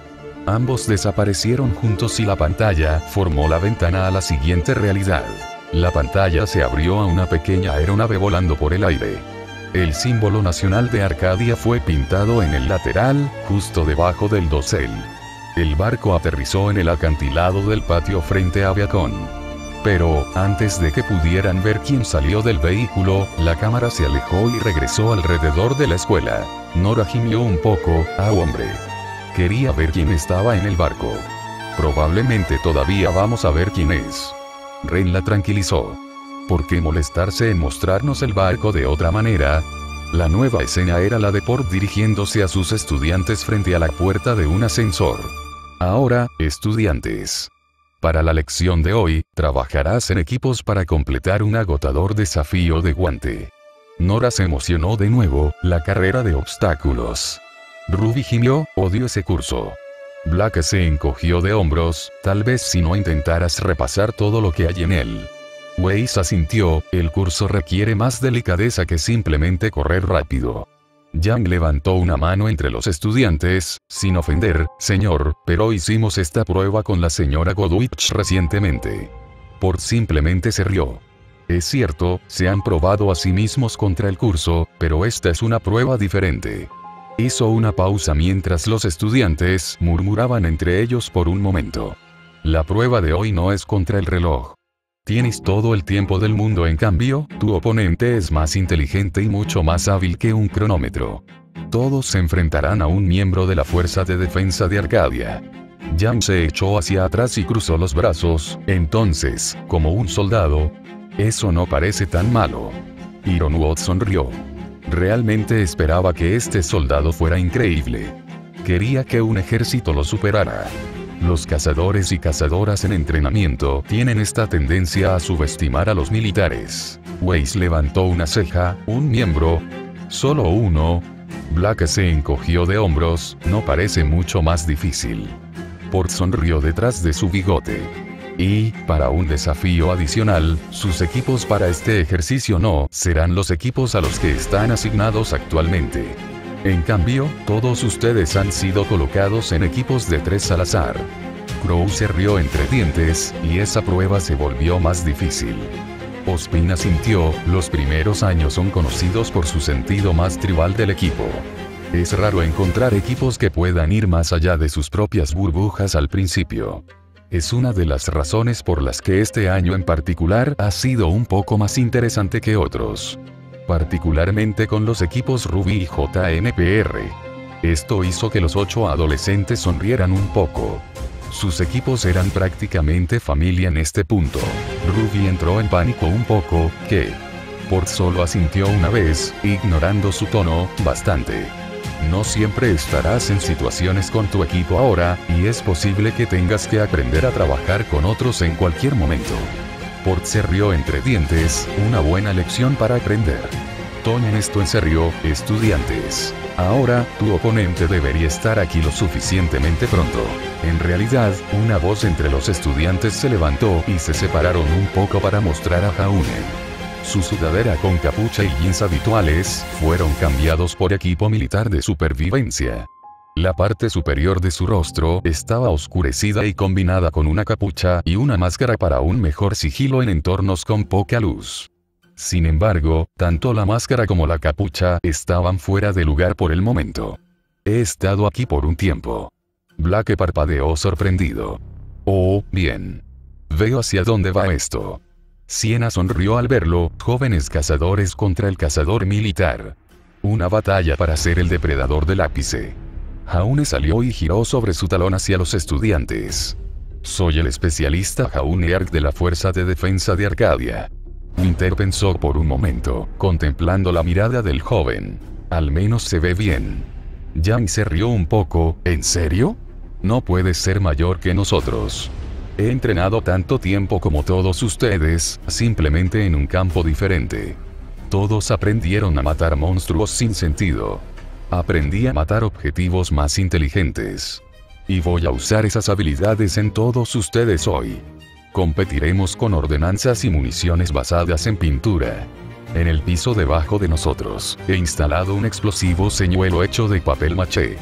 Speaker 1: Ambos desaparecieron juntos y la pantalla formó la ventana a la siguiente realidad. La pantalla se abrió a una pequeña aeronave volando por el aire. El símbolo nacional de Arcadia fue pintado en el lateral, justo debajo del dosel. El barco aterrizó en el acantilado del patio frente a Viacom. Pero, antes de que pudieran ver quién salió del vehículo, la cámara se alejó y regresó alrededor de la escuela. Nora gimió un poco. ¡Ah, hombre! Quería ver quién estaba en el barco. Probablemente todavía vamos a ver quién es. Ren la tranquilizó. ¿Por qué molestarse en mostrarnos el barco de otra manera? La nueva escena era la de Port dirigiéndose a sus estudiantes frente a la puerta de un ascensor. Ahora, estudiantes. Para la lección de hoy, trabajarás en equipos para completar un agotador desafío de guante. Nora se emocionó de nuevo, la carrera de obstáculos. Ruby gimió, odio ese curso. Black se encogió de hombros, tal vez si no intentaras repasar todo lo que hay en él. Weiss asintió, el curso requiere más delicadeza que simplemente correr rápido. Yang levantó una mano entre los estudiantes, sin ofender, señor, pero hicimos esta prueba con la señora Godwich recientemente. Port simplemente se rió. Es cierto, se han probado a sí mismos contra el curso, pero esta es una prueba diferente. Hizo una pausa mientras los estudiantes murmuraban entre ellos por un momento. La prueba de hoy no es contra el reloj. Tienes todo el tiempo del mundo, en cambio, tu oponente es más inteligente y mucho más hábil que un cronómetro. Todos se enfrentarán a un miembro de la Fuerza de Defensa de Arcadia. Yang se echó hacia atrás y cruzó los brazos, entonces, como un soldado. Eso no parece tan malo. Ironwood sonrió. Realmente esperaba que este soldado fuera increíble. Quería que un ejército lo superara. Los cazadores y cazadoras en entrenamiento tienen esta tendencia a subestimar a los militares. Weiss levantó una ceja. ¿Un miembro? ¿Solo uno? Black se encogió de hombros. No parece mucho más difícil. Port sonrió detrás de su bigote. Y, para un desafío adicional, sus equipos para este ejercicio no serán los equipos a los que están asignados actualmente. En cambio, todos ustedes han sido colocados en equipos de tres al azar. Crow se rió entre dientes, y esa prueba se volvió más difícil. Ospina sintió, los primeros años son conocidos por su sentido más tribal del equipo. Es raro encontrar equipos que puedan ir más allá de sus propias burbujas al principio. Es una de las razones por las que este año en particular ha sido un poco más interesante que otros. Particularmente con los equipos Ruby y J M P R. Esto hizo que los ocho adolescentes sonrieran un poco. Sus equipos eran prácticamente familia en este punto. Ruby entró en pánico un poco, que Port solo asintió una vez, ignorando su tono, bastante. No siempre estarás en situaciones con tu equipo ahora, y es posible que tengas que aprender a trabajar con otros en cualquier momento. Port se rió entre dientes, una buena lección para aprender. Tomen esto en serio, estudiantes. Ahora, tu oponente debería estar aquí lo suficientemente pronto. En realidad, una voz entre los estudiantes se levantó y se separaron un poco para mostrar a Haunen. Su sudadera con capucha y jeans habituales fueron cambiados por equipo militar de supervivencia. La parte superior de su rostro estaba oscurecida y combinada con una capucha y una máscara para un mejor sigilo en entornos con poca luz. Sin embargo, tanto la máscara como la capucha estaban fuera de lugar por el momento. He estado aquí por un tiempo. Black parpadeó sorprendido. Oh, bien. Veo hacia dónde va esto. Siena sonrió al verlo, jóvenes cazadores contra el cazador militar. Una batalla para ser el depredador del ápice. Jaune salió y giró sobre su talón hacia los estudiantes. Soy el especialista Jaune Ark de la Fuerza de Defensa de Arcadia. Winter pensó por un momento, contemplando la mirada del joven. Al menos se ve bien. Yang se rió un poco. ¿En serio? No puedes ser mayor que nosotros. He entrenado tanto tiempo como todos ustedes, simplemente en un campo diferente. Todos aprendieron a matar monstruos sin sentido. Aprendí a matar objetivos más inteligentes. Y voy a usar esas habilidades en todos ustedes hoy. Competiremos con ordenanzas y municiones basadas en pintura. En el piso debajo de nosotros, he instalado un explosivo señuelo hecho de papel maché.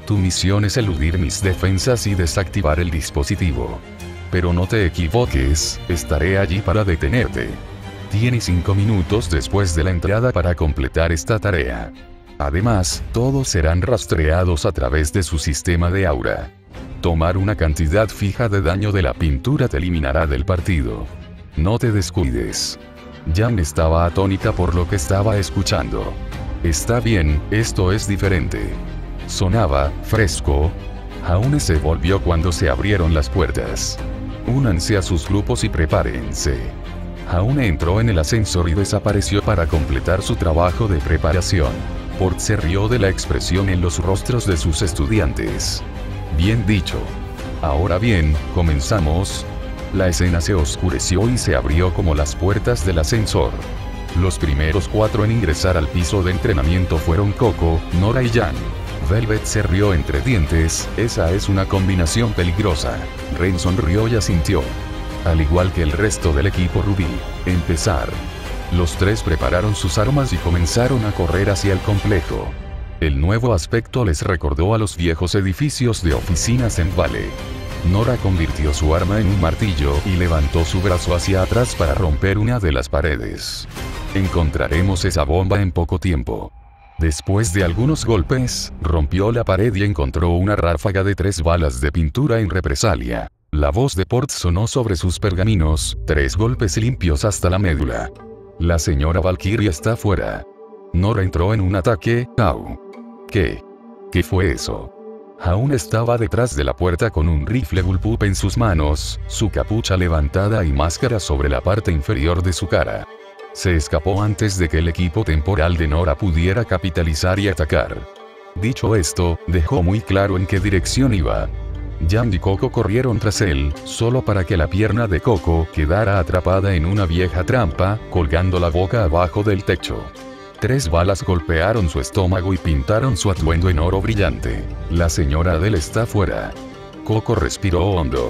Speaker 1: Tu misión es eludir mis defensas y desactivar el dispositivo. Pero no te equivoques, estaré allí para detenerte. Tienes cinco minutos después de la entrada para completar esta tarea. Además, todos serán rastreados a través de su sistema de aura. Tomar una cantidad fija de daño de la pintura te eliminará del partido. No te descuides. Jan estaba atónita por lo que estaba escuchando. Está bien, esto es diferente. Sonaba fresco. Jaune se volvió cuando se abrieron las puertas. Únanse a sus grupos y prepárense. Jaune entró en el ascensor y desapareció para completar su trabajo de preparación. Port se rió de la expresión en los rostros de sus estudiantes. Bien dicho. Ahora bien, comenzamos. La escena se oscureció y se abrió como las puertas del ascensor. Los primeros cuatro en ingresar al piso de entrenamiento fueron Coco, Nora y Jan. Velvet se rió entre dientes, esa es una combinación peligrosa. Ren sonrió y asintió. Al igual que el resto del equipo Rubí. Empezar. Los tres prepararon sus armas y comenzaron a correr hacia el complejo. El nuevo aspecto les recordó a los viejos edificios de oficinas en Vale. Nora convirtió su arma en un martillo y levantó su brazo hacia atrás para romper una de las paredes. Encontraremos esa bomba en poco tiempo. Después de algunos golpes, rompió la pared y encontró una ráfaga de tres balas de pintura en represalia. La voz de Port sonó sobre sus pergaminos, tres golpes limpios hasta la médula. La señora Valkyria está fuera. Nora entró en un ataque. ¡Au! ¿Qué? ¿Qué fue eso? Aún estaba detrás de la puerta con un rifle bullpup en sus manos, su capucha levantada y máscara sobre la parte inferior de su cara. Se escapó antes de que el equipo temporal de Nora pudiera capitalizar y atacar. Dicho esto, dejó muy claro en qué dirección iba. Jan y Coco corrieron tras él, solo para que la pierna de Coco quedara atrapada en una vieja trampa, colgando la boca abajo del techo. Tres balas golpearon su estómago y pintaron su atuendo en oro brillante. La señora Adele está fuera. Coco respiró hondo.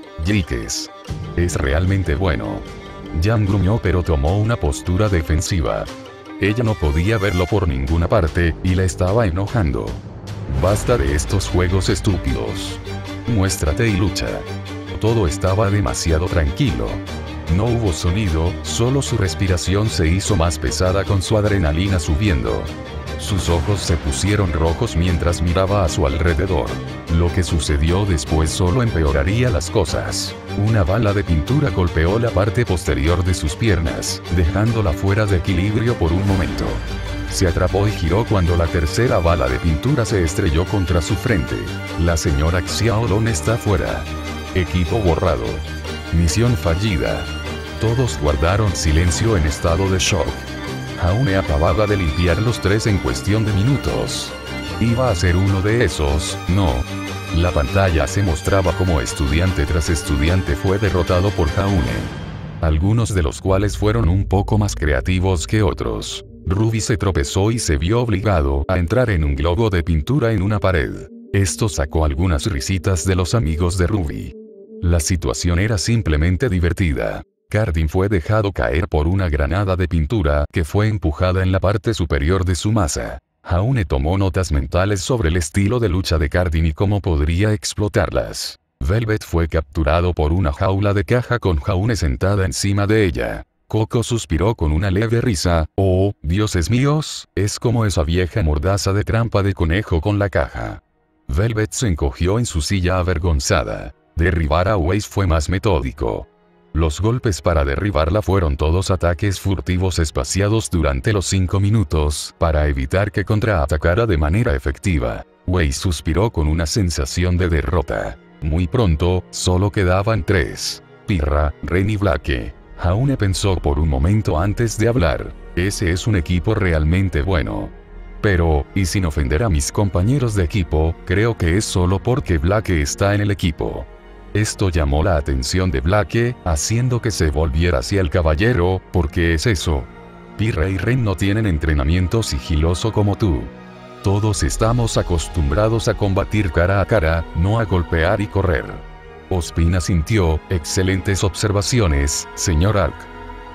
Speaker 1: Yikes. Es realmente bueno. Jan gruñó pero tomó una postura defensiva. Ella no podía verlo por ninguna parte, y la estaba enojando. Basta de estos juegos estúpidos. Muéstrate y lucha. Todo estaba demasiado tranquilo. No hubo sonido, solo su respiración se hizo más pesada con su adrenalina subiendo. Sus ojos se pusieron rojos mientras miraba a su alrededor. Lo que sucedió después solo empeoraría las cosas. Una bala de pintura golpeó la parte posterior de sus piernas, dejándola fuera de equilibrio por un momento. Se atrapó y giró cuando la tercera bala de pintura se estrelló contra su frente. La señora Xiaolong está fuera. Equipo borrado. Misión fallida. Todos guardaron silencio en estado de shock. Jaune acababa de limpiar los tres en cuestión de minutos. Iba a ser uno de esos, no. La pantalla se mostraba como estudiante tras estudiante fue derrotado por Jaune. Algunos de los cuales fueron un poco más creativos que otros. Ruby se tropezó y se vio obligado a entrar en un globo de pintura en una pared. Esto sacó algunas risitas de los amigos de Ruby. La situación era simplemente divertida. Cardin fue dejado caer por una granada de pintura que fue empujada en la parte superior de su masa. Jaune tomó notas mentales sobre el estilo de lucha de Cardin y cómo podría explotarlas. Velvet fue capturado por una jaula de caja con Jaune sentada encima de ella. Coco suspiró con una leve risa. Oh, dioses míos, es como esa vieja mordaza de trampa de conejo con la caja. Velvet se encogió en su silla avergonzada. Derribar a Weiss fue más metódico. Los golpes para derribarla fueron todos ataques furtivos espaciados durante los cinco minutos, para evitar que contraatacara de manera efectiva. Weiss suspiró con una sensación de derrota. Muy pronto, solo quedaban tres. Pirra, Ren y Blake. Jaune pensó por un momento antes de hablar. Ese es un equipo realmente bueno. Pero, y sin ofender a mis compañeros de equipo, creo que es solo porque Blake está en el equipo. Esto llamó la atención de Blake, haciendo que se volviera hacia el caballero. ¿Por qué es eso? Pirra y Ren no tienen entrenamiento sigiloso como tú. Todos estamos acostumbrados a combatir cara a cara, no a golpear y correr. Ospina sintió, excelentes observaciones, señor Ark.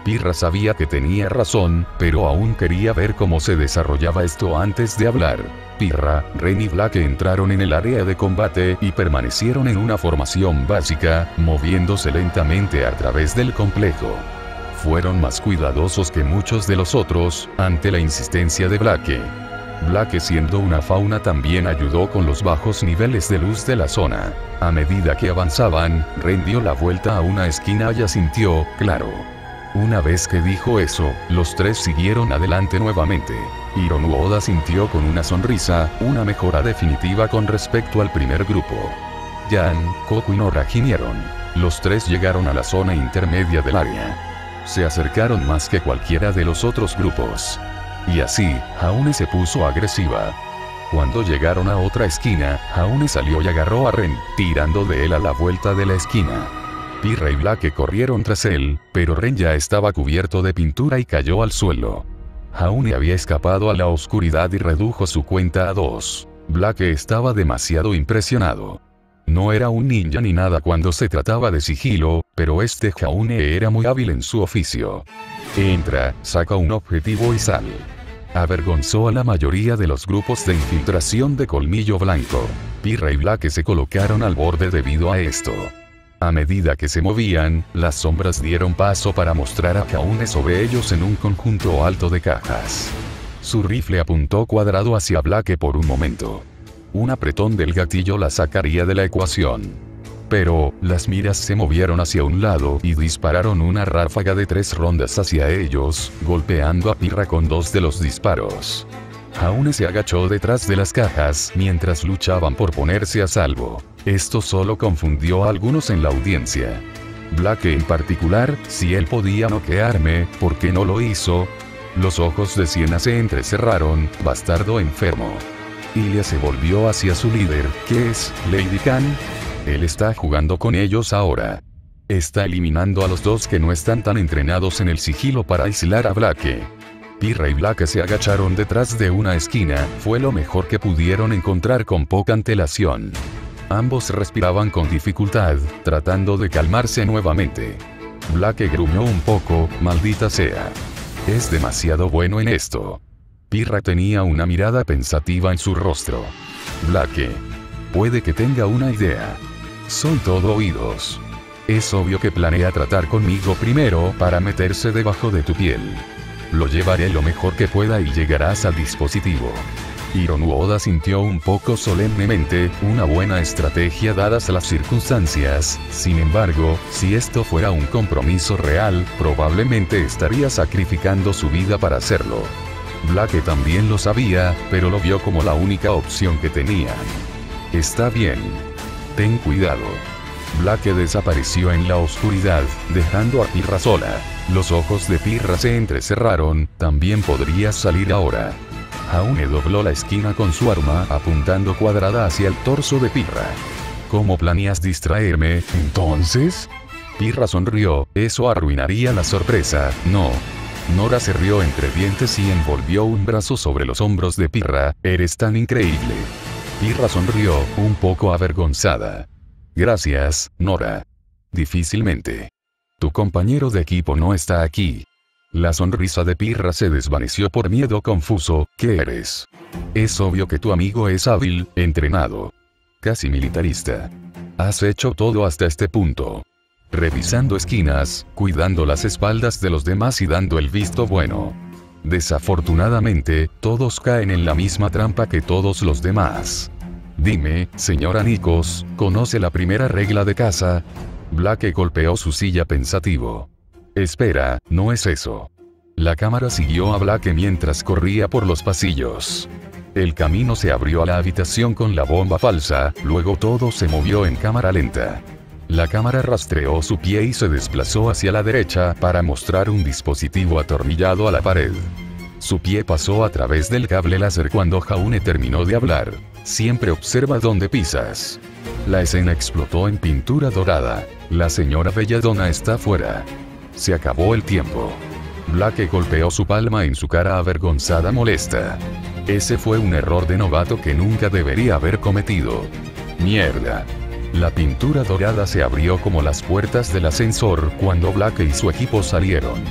Speaker 1: Pirra sabía que tenía razón, pero aún quería ver cómo se desarrollaba esto antes de hablar. Pirra, Ren y Black entraron en el área de combate y permanecieron en una formación básica, moviéndose lentamente a través del complejo. Fueron más cuidadosos que muchos de los otros, ante la insistencia de Black. Black, siendo una fauna, también ayudó con los bajos niveles de luz de la zona. A medida que avanzaban, Ren dio la vuelta a una esquina y asintió, claro. Una vez que dijo eso, los tres siguieron adelante nuevamente. Hirono Oda sintió con una sonrisa, una mejora definitiva con respecto al primer grupo. Yan, Koku y Nora gimieron. Los tres llegaron a la zona intermedia del área. Se acercaron más que cualquiera de los otros grupos. Y así, Haune se puso agresiva. Cuando llegaron a otra esquina, Haune salió y agarró a Ren, tirando de él a la vuelta de la esquina. Pirra y Black corrieron tras él, pero Ren ya estaba cubierto de pintura y cayó al suelo. Haune había escapado a la oscuridad y redujo su cuenta a dos. Black estaba demasiado impresionado. No era un ninja ni nada cuando se trataba de sigilo, pero este Haune era muy hábil en su oficio. Entra, saca un objetivo y sale. Avergonzó a la mayoría de los grupos de infiltración de Colmillo Blanco. Pirra y Black se colocaron al borde debido a esto. A medida que se movían, las sombras dieron paso para mostrar a Haune sobre ellos en un conjunto alto de cajas. Su rifle apuntó cuadrado hacia Black por un momento. Un apretón del gatillo la sacaría de la ecuación. Pero, las miras se movieron hacia un lado y dispararon una ráfaga de tres rondas hacia ellos, golpeando a Pirra con dos de los disparos. Haune se agachó detrás de las cajas mientras luchaban por ponerse a salvo. Esto solo confundió a algunos en la audiencia. Black en particular, si él podía noquearme, ¿por qué no lo hizo? Los ojos de Siena se entrecerraron, bastardo enfermo. Ilia se volvió hacia su líder, ¿qué es, Lady Khan? Él está jugando con ellos ahora. Está eliminando a los dos que no están tan entrenados en el sigilo para aislar a Black. Pirra y Black se agacharon detrás de una esquina, fue lo mejor que pudieron encontrar con poca antelación. Ambos respiraban con dificultad, tratando de calmarse nuevamente. Black gruñó un poco, maldita sea. Es demasiado bueno en esto. Pirra tenía una mirada pensativa en su rostro. Black. Puede que tenga una idea. Soy todo oídos. Es obvio que planea tratar conmigo primero para meterse debajo de tu piel. Lo llevaré lo mejor que pueda y llegarás al dispositivo. Hirono Oda sintió un poco solemnemente, una buena estrategia dadas las circunstancias. Sin embargo, si esto fuera un compromiso real, probablemente estaría sacrificando su vida para hacerlo. Black también lo sabía, pero lo vio como la única opción que tenían. Está bien. Ten cuidado. Black desapareció en la oscuridad, dejando a Pirra sola. Los ojos de Pirra se entrecerraron, también podrías salir ahora. Haune dobló la esquina con su arma apuntando cuadrada hacia el torso de Pirra. ¿Cómo planeas distraerme, entonces? Pirra sonrió, eso arruinaría la sorpresa, no. Nora se rió entre dientes y envolvió un brazo sobre los hombros de Pirra, eres tan increíble. Pirra sonrió, un poco avergonzada. Gracias, Nora. Difícilmente. Tu compañero de equipo no está aquí. La sonrisa de Pirra se desvaneció por miedo confuso, ¿qué eres? Es obvio que tu amigo es hábil, entrenado. Casi militarista. Has hecho todo hasta este punto. Revisando esquinas, cuidando las espaldas de los demás y dando el visto bueno. Desafortunadamente, todos caen en la misma trampa que todos los demás. Dime, señora Nikos, ¿conoce la primera regla de caza? Black golpeó su silla pensativo. Espera, no es eso. La cámara siguió a Black mientras corría por los pasillos. El camino se abrió a la habitación con la bomba falsa, luego todo se movió en cámara lenta. La cámara rastreó su pie y se desplazó hacia la derecha para mostrar un dispositivo atornillado a la pared. Su pie pasó a través del cable láser cuando Haune terminó de hablar. Siempre observa dónde pisas. La escena explotó en pintura dorada. La señora Belladonna está fuera. Se acabó el tiempo. Black golpeó su palma en su cara avergonzada molesta. Ese fue un error de novato que nunca debería haber cometido. Mierda. La pintura dorada se abrió como las puertas del ascensor cuando Black y su equipo salieron.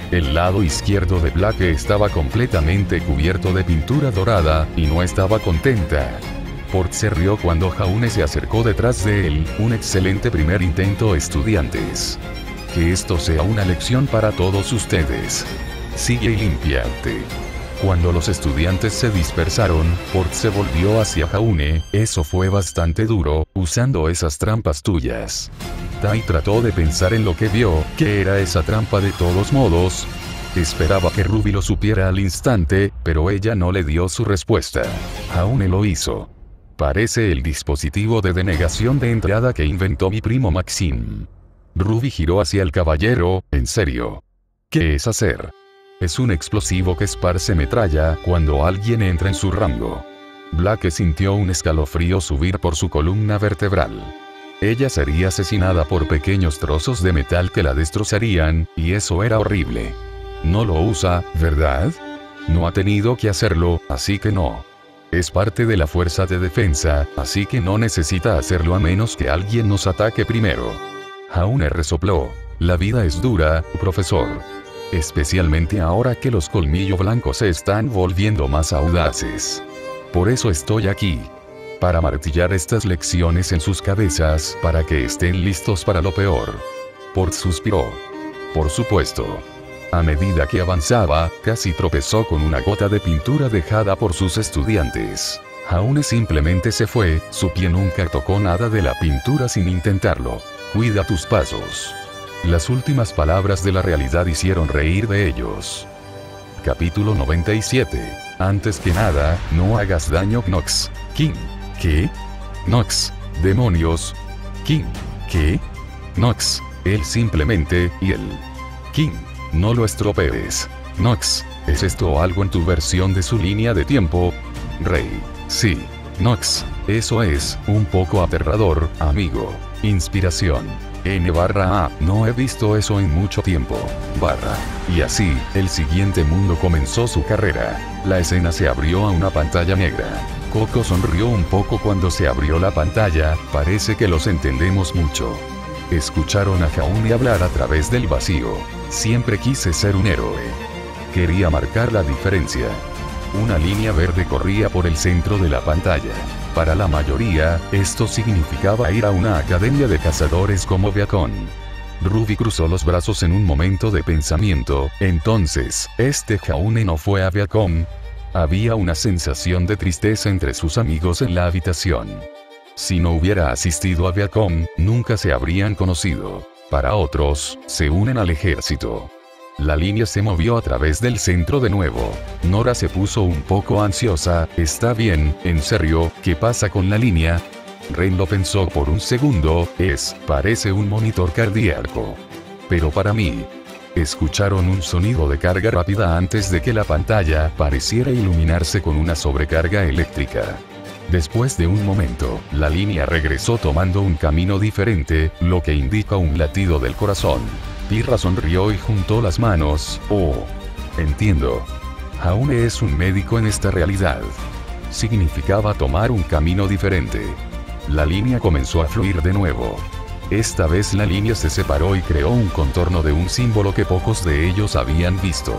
Speaker 1: El lado izquierdo de Black estaba completamente cubierto de pintura dorada, y no estaba contenta. Port se rió cuando Jaune se acercó detrás de él. Un excelente primer intento, estudiantes. Que esto sea una lección para todos ustedes. Sigue y límpiate. Cuando los estudiantes se dispersaron, Port se volvió hacia Jaune. Eso fue bastante duro, usando esas trampas tuyas. Tai trató de pensar en lo que vio, que era esa trampa de todos modos. Esperaba que Ruby lo supiera al instante, pero ella no le dio su respuesta. Jaune lo hizo. Parece el dispositivo de denegación de entrada que inventó mi primo Maxim. Ruby giró hacia el caballero. ¿En serio? ¿Qué es hacer? Es un explosivo que esparce metralla cuando alguien entra en su rango. Black sintió un escalofrío subir por su columna vertebral. Ella sería asesinada por pequeños trozos de metal que la destrozarían, y eso era horrible. No lo usa, ¿verdad? No ha tenido que hacerlo, así que no. Es parte de la fuerza de defensa, así que no necesita hacerlo a menos que alguien nos ataque primero. Jaune resopló. La vida es dura, profesor. Especialmente ahora que los colmillos blancos se están volviendo más audaces. Por eso estoy aquí. Para martillar estas lecciones en sus cabezas, para que estén listos para lo peor. Port suspiró. Por supuesto. A medida que avanzaba, casi tropezó con una gota de pintura dejada por sus estudiantes. Jaune simplemente se fue, su pie nunca tocó nada de la pintura sin intentarlo. Cuida tus pasos. Las últimas palabras de la realidad hicieron reír de ellos. Capítulo noventa y siete. Antes que nada, no hagas daño, Knox. King. ¿Qué? Knox. Demonios. King. ¿Qué? Knox. Él simplemente, y él. King. No lo estropees. Knox. ¿Es esto algo en tu versión de su línea de tiempo? Rey. Sí. Knox. Eso es, un poco aterrador, amigo. Inspiración. N barra A, no he visto eso en mucho tiempo, barra. Y así, el siguiente mundo comenzó su carrera. La escena se abrió a una pantalla negra. Coco sonrió un poco cuando se abrió la pantalla. Parece que los entendemos mucho. Escucharon a Jaune hablar a través del vacío. Siempre quise ser un héroe. Quería marcar la diferencia. Una línea verde corría por el centro de la pantalla. Para la mayoría, esto significaba ir a una academia de cazadores como Viacom. Ruby cruzó los brazos en un momento de pensamiento. Entonces, este Jaune no fue a Viacom. Había una sensación de tristeza entre sus amigos en la habitación. Si no hubiera asistido a Viacom, nunca se habrían conocido. Para otros, se unen al ejército. La línea se movió a través del centro de nuevo. Nora se puso un poco ansiosa. ¿Está bien? ¿En serio? ¿Qué pasa con la línea? Ren lo pensó por un segundo. Es, parece un monitor cardíaco. Pero para mí. Escucharon un sonido de carga rápida antes de que la pantalla pareciera iluminarse con una sobrecarga eléctrica. Después de un momento, la línea regresó tomando un camino diferente, lo que indica un latido del corazón. Pirra sonrió y juntó las manos. Oh. Entiendo. Jaune es un médico en esta realidad. Significaba tomar un camino diferente. La línea comenzó a fluir de nuevo. Esta vez la línea se separó y creó un contorno de un símbolo que pocos de ellos habían visto.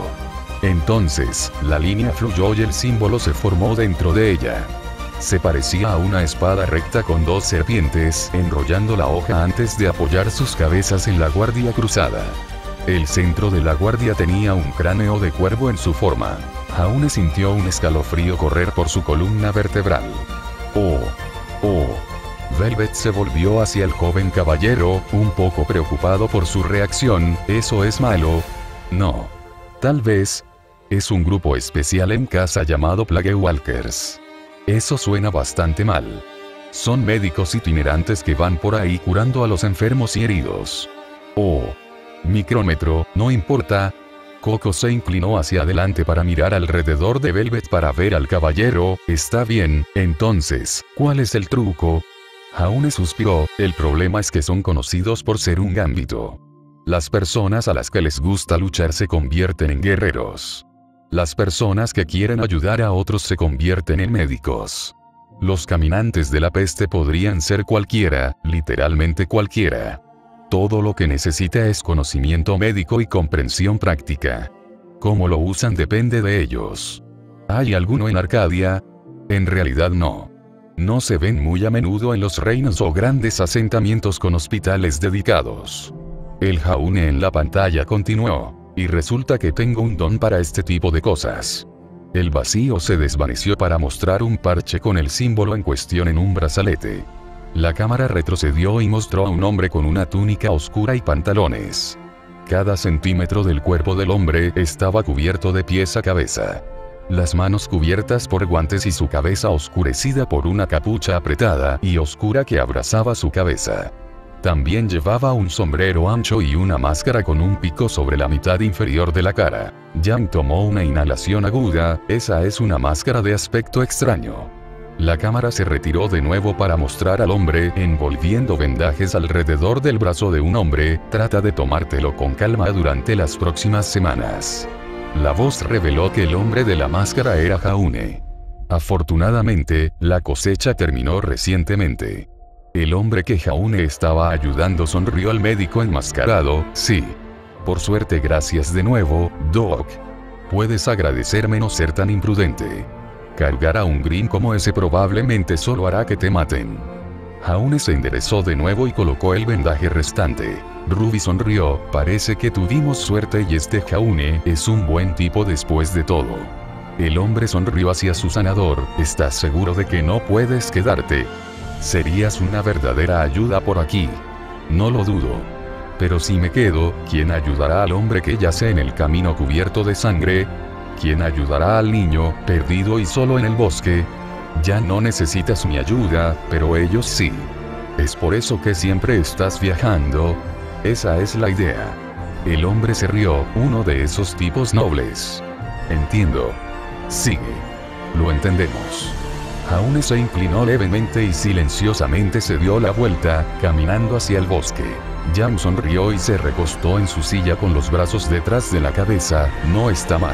Speaker 1: Entonces, la línea fluyó y el símbolo se formó dentro de ella. Se parecía a una espada recta con dos serpientes enrollando la hoja antes de apoyar sus cabezas en la guardia cruzada. El centro de la guardia tenía un cráneo de cuervo en su forma. Jaune sintió un escalofrío correr por su columna vertebral. Oh. Oh. Velvet se volvió hacia el joven caballero, un poco preocupado por su reacción. ¿Eso es malo? No. Tal vez. Es un grupo especial en casa llamado Plague Walkers. Eso suena bastante mal. Son médicos itinerantes que van por ahí curando a los enfermos y heridos. Oh. Micrómetro, no importa. Coco se inclinó hacia adelante para mirar alrededor de Velvet para ver al caballero. Está bien, entonces, ¿cuál es el truco? Jaune suspiró. El problema es que son conocidos por ser un gambito. Las personas a las que les gusta luchar se convierten en guerreros. Las personas que quieren ayudar a otros se convierten en médicos. Los caminantes de la peste podrían ser cualquiera, literalmente cualquiera. Todo lo que necesita es conocimiento médico y comprensión práctica. Cómo lo usan depende de ellos. ¿Hay alguno en Arcadia? En realidad no. No se ven muy a menudo en los reinos o grandes asentamientos con hospitales dedicados. El Jaune en la pantalla continuó, y resulta que tengo un don para este tipo de cosas. El vacío se desvaneció para mostrar un parche con el símbolo en cuestión en un brazalete. La cámara retrocedió y mostró a un hombre con una túnica oscura y pantalones. Cada centímetro del cuerpo del hombre estaba cubierto de pies a cabeza. Las manos cubiertas por guantes y su cabeza oscurecida por una capucha apretada y oscura que abrazaba su cabeza. También llevaba un sombrero ancho y una máscara con un pico sobre la mitad inferior de la cara. Yang tomó una inhalación aguda. Esa es una máscara de aspecto extraño. La cámara se retiró de nuevo para mostrar al hombre envolviendo vendajes alrededor del brazo de un hombre. Trata de tomártelo con calma durante las próximas semanas. La voz reveló que el hombre de la máscara era Jaune. Afortunadamente, la cosecha terminó recientemente. El hombre que Jaune estaba ayudando sonrió al médico enmascarado. Sí. Por suerte, gracias de nuevo, Doc. Puedes agradecerme no ser tan imprudente. Cargar a un Green como ese probablemente solo hará que te maten. Jaune se enderezó de nuevo y colocó el vendaje restante. Ruby sonrió. Parece que tuvimos suerte y este Jaune es un buen tipo después de todo. El hombre sonrió hacia su sanador. ¿Estás seguro de que no puedes quedarte? Serías una verdadera ayuda por aquí. No lo dudo. Pero si me quedo, ¿quién ayudará al hombre que yace en el camino cubierto de sangre? ¿Quién ayudará al niño, perdido y solo en el bosque? Ya no necesitas mi ayuda, pero ellos sí. Es por eso que siempre estás viajando. Esa es la idea. El hombre se rió, uno de esos tipos nobles. Entiendo. Sigue. Lo entendemos. Jaune se inclinó levemente y silenciosamente se dio la vuelta, caminando hacia el bosque. Yang sonrió y se recostó en su silla con los brazos detrás de la cabeza. No está mal.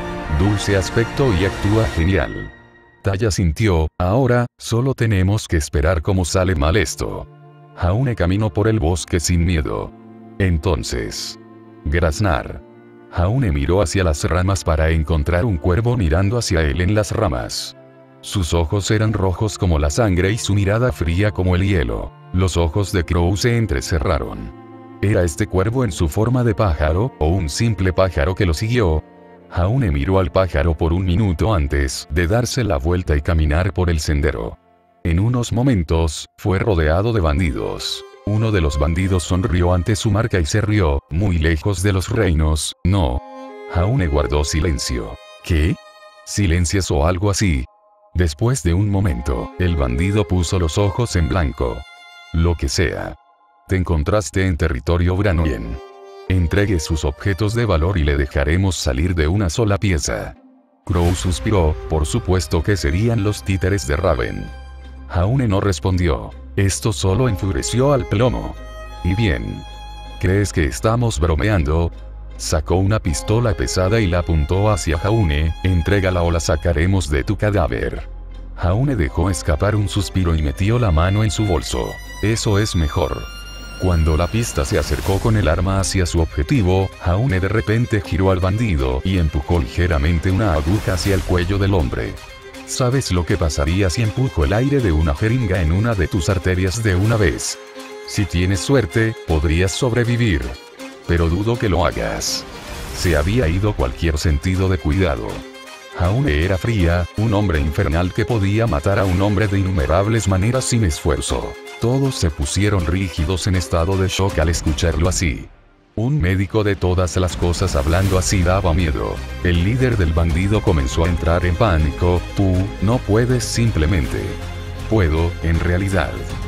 Speaker 1: Dulce aspecto y actúa genial. Taya sintió. Ahora, solo tenemos que esperar cómo sale mal esto. Jaune caminó por el bosque sin miedo. Entonces. Graznar. Jaune miró hacia las ramas para encontrar un cuervo mirando hacia él en las ramas. Sus ojos eran rojos como la sangre y su mirada fría como el hielo. Los ojos de Crow se entrecerraron. ¿Era este cuervo en su forma de pájaro, o un simple pájaro que lo siguió? Jaune miró al pájaro por un minuto antes de darse la vuelta y caminar por el sendero. En unos momentos, fue rodeado de bandidos. Uno de los bandidos sonrió ante su marca y se rió. Muy lejos de los reinos, no. Jaune guardó silencio. ¿Qué? ¿Silencias o algo así? Después de un momento, el bandido puso los ojos en blanco. Lo que sea. Te encontraste en territorio Branoien. Entregue sus objetos de valor y le dejaremos salir de una sola pieza. Crow suspiró. Por supuesto que serían los títeres de Raven. Jaune no respondió. Esto solo enfureció al plomo. ¿Y bien? ¿Crees que estamos bromeando? Sacó una pistola pesada y la apuntó hacia Jaune. Entrégala o la sacaremos de tu cadáver. Jaune dejó escapar un suspiro y metió la mano en su bolso. Eso es mejor. Cuando la pista se acercó con el arma hacia su objetivo, Jaune de repente giró al bandido y empujó ligeramente una aguja hacia el cuello del hombre. ¿Sabes lo que pasaría si empujo el aire de una jeringa en una de tus arterias de una vez? Si tienes suerte, podrías sobrevivir. Pero dudo que lo hagas. Se había ido cualquier sentido de cuidado. Jaune era fría, un hombre infernal que podía matar a un hombre de innumerables maneras sin esfuerzo. Todos se pusieron rígidos en estado de shock al escucharlo así. Un médico de todas las cosas hablando así daba miedo. El líder del bandido comenzó a entrar en pánico. Tú, no puedes simplemente. Puedo, en realidad.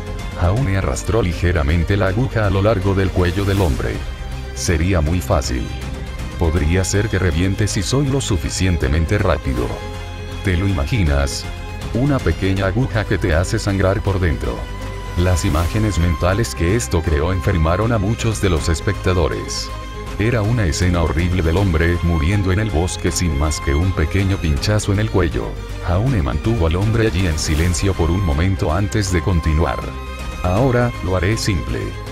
Speaker 1: Jaune arrastró ligeramente la aguja a lo largo del cuello del hombre. Sería muy fácil. Podría ser que reviente si soy lo suficientemente rápido. ¿Te lo imaginas? Una pequeña aguja que te hace sangrar por dentro. Las imágenes mentales que esto creó enfermaron a muchos de los espectadores. Era una escena horrible del hombre muriendo en el bosque sin más que un pequeño pinchazo en el cuello. Jaune mantuvo al hombre allí en silencio por un momento antes de continuar. Ahora, lo haré simple.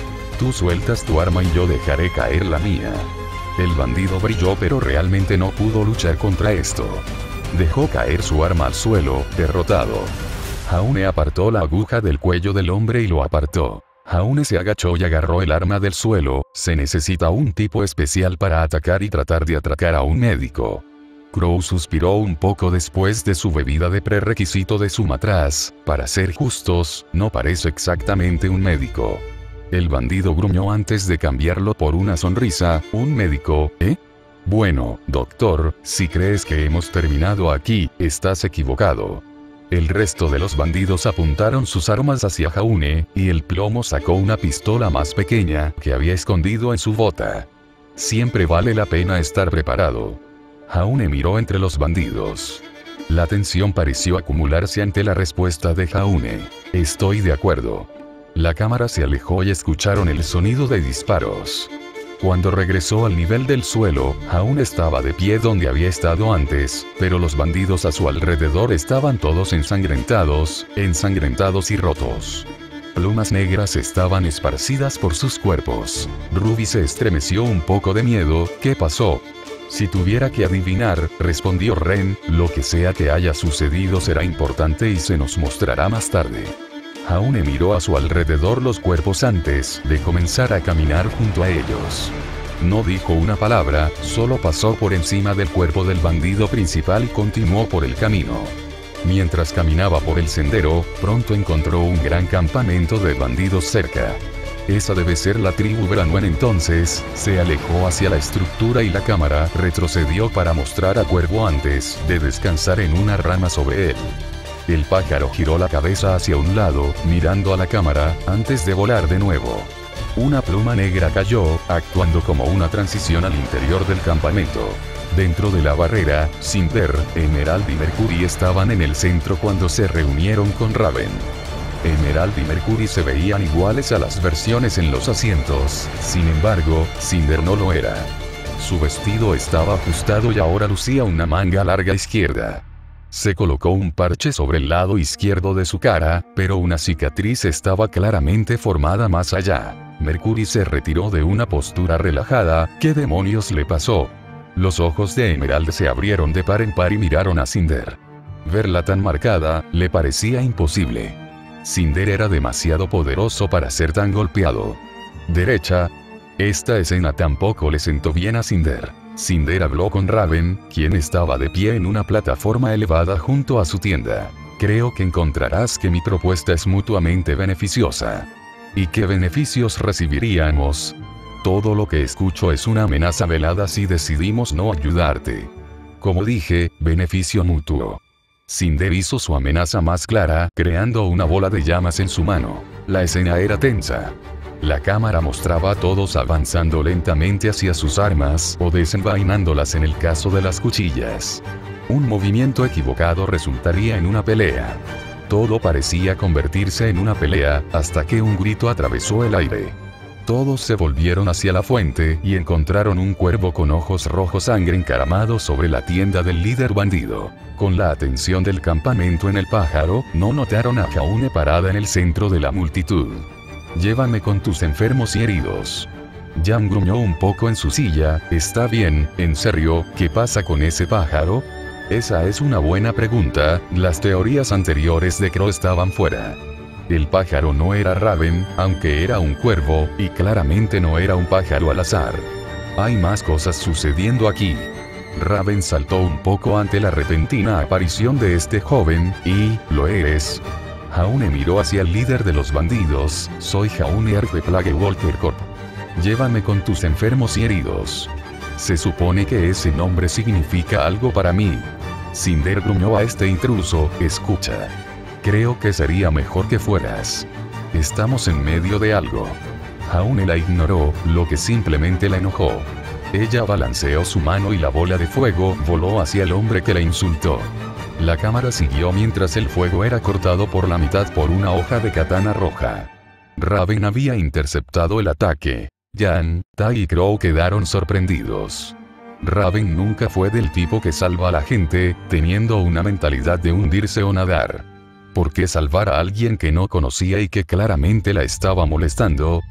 Speaker 1: Tú sueltas tu arma y yo dejaré caer la mía. El bandido brilló, pero realmente no pudo luchar contra esto. Dejó caer su arma al suelo, derrotado. Jaune apartó la aguja del cuello del hombre y lo apartó. Jaune se agachó y agarró el arma del suelo. Se necesita un tipo especial para atacar y tratar de atracar a un médico. Crow suspiró un poco después de su bebida de prerequisito de su matraz. Para ser justos, no parece exactamente un médico. El bandido gruñó antes de cambiarlo por una sonrisa. ¿Un médico, eh? Bueno, doctor, si crees que hemos terminado aquí, estás equivocado. El resto de los bandidos apuntaron sus armas hacia Jaune, y el plomo sacó una pistola más pequeña que había escondido en su bota. Siempre vale la pena estar preparado. Jaune miró entre los bandidos. La tensión pareció acumularse ante la respuesta de Jaune. Estoy de acuerdo. La cámara se alejó y escucharon el sonido de disparos. Cuando regresó al nivel del suelo, Jaune estaba de pie donde había estado antes, pero los bandidos a su alrededor estaban todos ensangrentados, ensangrentados y rotos. Plumas negras estaban esparcidas por sus cuerpos. Ruby se estremeció un poco de miedo. ¿Qué pasó? Si tuviera que adivinar, respondió Ren, lo que sea que haya sucedido será importante y se nos mostrará más tarde. Jaune miró a su alrededor los cuerpos antes de comenzar a caminar junto a ellos. No dijo una palabra, solo pasó por encima del cuerpo del bandido principal y continuó por el camino. Mientras caminaba por el sendero, pronto encontró un gran campamento de bandidos cerca. Esa debe ser la tribu Branwen. Entonces, se alejó hacia la estructura y la cámara retrocedió para mostrar a Cuervo antes de descansar en una rama sobre él. El pájaro giró la cabeza hacia un lado, mirando a la cámara, antes de volar de nuevo. Una pluma negra cayó, actuando como una transición al interior del campamento. Dentro de la barrera, Cinder, Emerald y Mercury estaban en el centro cuando se reunieron con Raven. Emerald y Mercury se veían iguales a las versiones en los asientos, sin embargo, Cinder no lo era. Su vestido estaba ajustado y ahora lucía una manga larga izquierda. Se colocó un parche sobre el lado izquierdo de su cara, pero una cicatriz estaba claramente formada más allá. Mercury se retiró de una postura relajada. ¿Qué demonios le pasó? Los ojos de Emerald se abrieron de par en par y miraron a Cinder. Verla tan marcada, le parecía imposible. Cinder era demasiado poderoso para ser tan golpeado. Derecha. Esta escena tampoco le sentó bien a Cinder. Cinder habló con Raven, quien estaba de pie en una plataforma elevada junto a su tienda. Creo que encontrarás que mi propuesta es mutuamente beneficiosa. ¿Y qué beneficios recibiríamos? Todo lo que escucho es una amenaza velada si decidimos no ayudarte. Como dije, beneficio mutuo. Cinder hizo su amenaza más clara, creando una bola de llamas en su mano. La escena era tensa. La cámara mostraba a todos avanzando lentamente hacia sus armas o desenvainándolas en el caso de las cuchillas. Un movimiento equivocado resultaría en una pelea. Todo parecía convertirse en una pelea, hasta que un grito atravesó el aire. Todos se volvieron hacia la fuente y encontraron un cuervo con ojos rojos sangre encaramado sobre la tienda del líder bandido. Con la atención del campamento en el pájaro, no notaron a Jaune parada en el centro de la multitud. Llévame con tus enfermos y heridos. Jan gruñó un poco en su silla. Está bien, en serio, ¿qué pasa con ese pájaro? Esa es una buena pregunta. Las teorías anteriores de Crow estaban fuera. El pájaro no era Raven, aunque era un cuervo, y claramente no era un pájaro al azar. Hay más cosas sucediendo aquí. Raven saltó un poco ante la repentina aparición de este joven, y, ¿lo eres? Jaune miró hacia el líder de los bandidos. Soy Jaune Ark de Plague Walker Corp. Llévame con tus enfermos y heridos. Se supone que ese nombre significa algo para mí. Cinder gruñó a este intruso. Escucha. Creo que sería mejor que fueras. Estamos en medio de algo. Jaune la ignoró, lo que simplemente la enojó. Ella balanceó su mano y la bola de fuego voló hacia el hombre que la insultó. La cámara siguió mientras el fuego era cortado por la mitad por una hoja de katana roja. Raven había interceptado el ataque. Jan, Tai y Crow quedaron sorprendidos. Raven nunca fue del tipo que salva a la gente, teniendo una mentalidad de hundirse o nadar. ¿Por qué salvar a alguien que no conocía y que claramente la estaba molestando?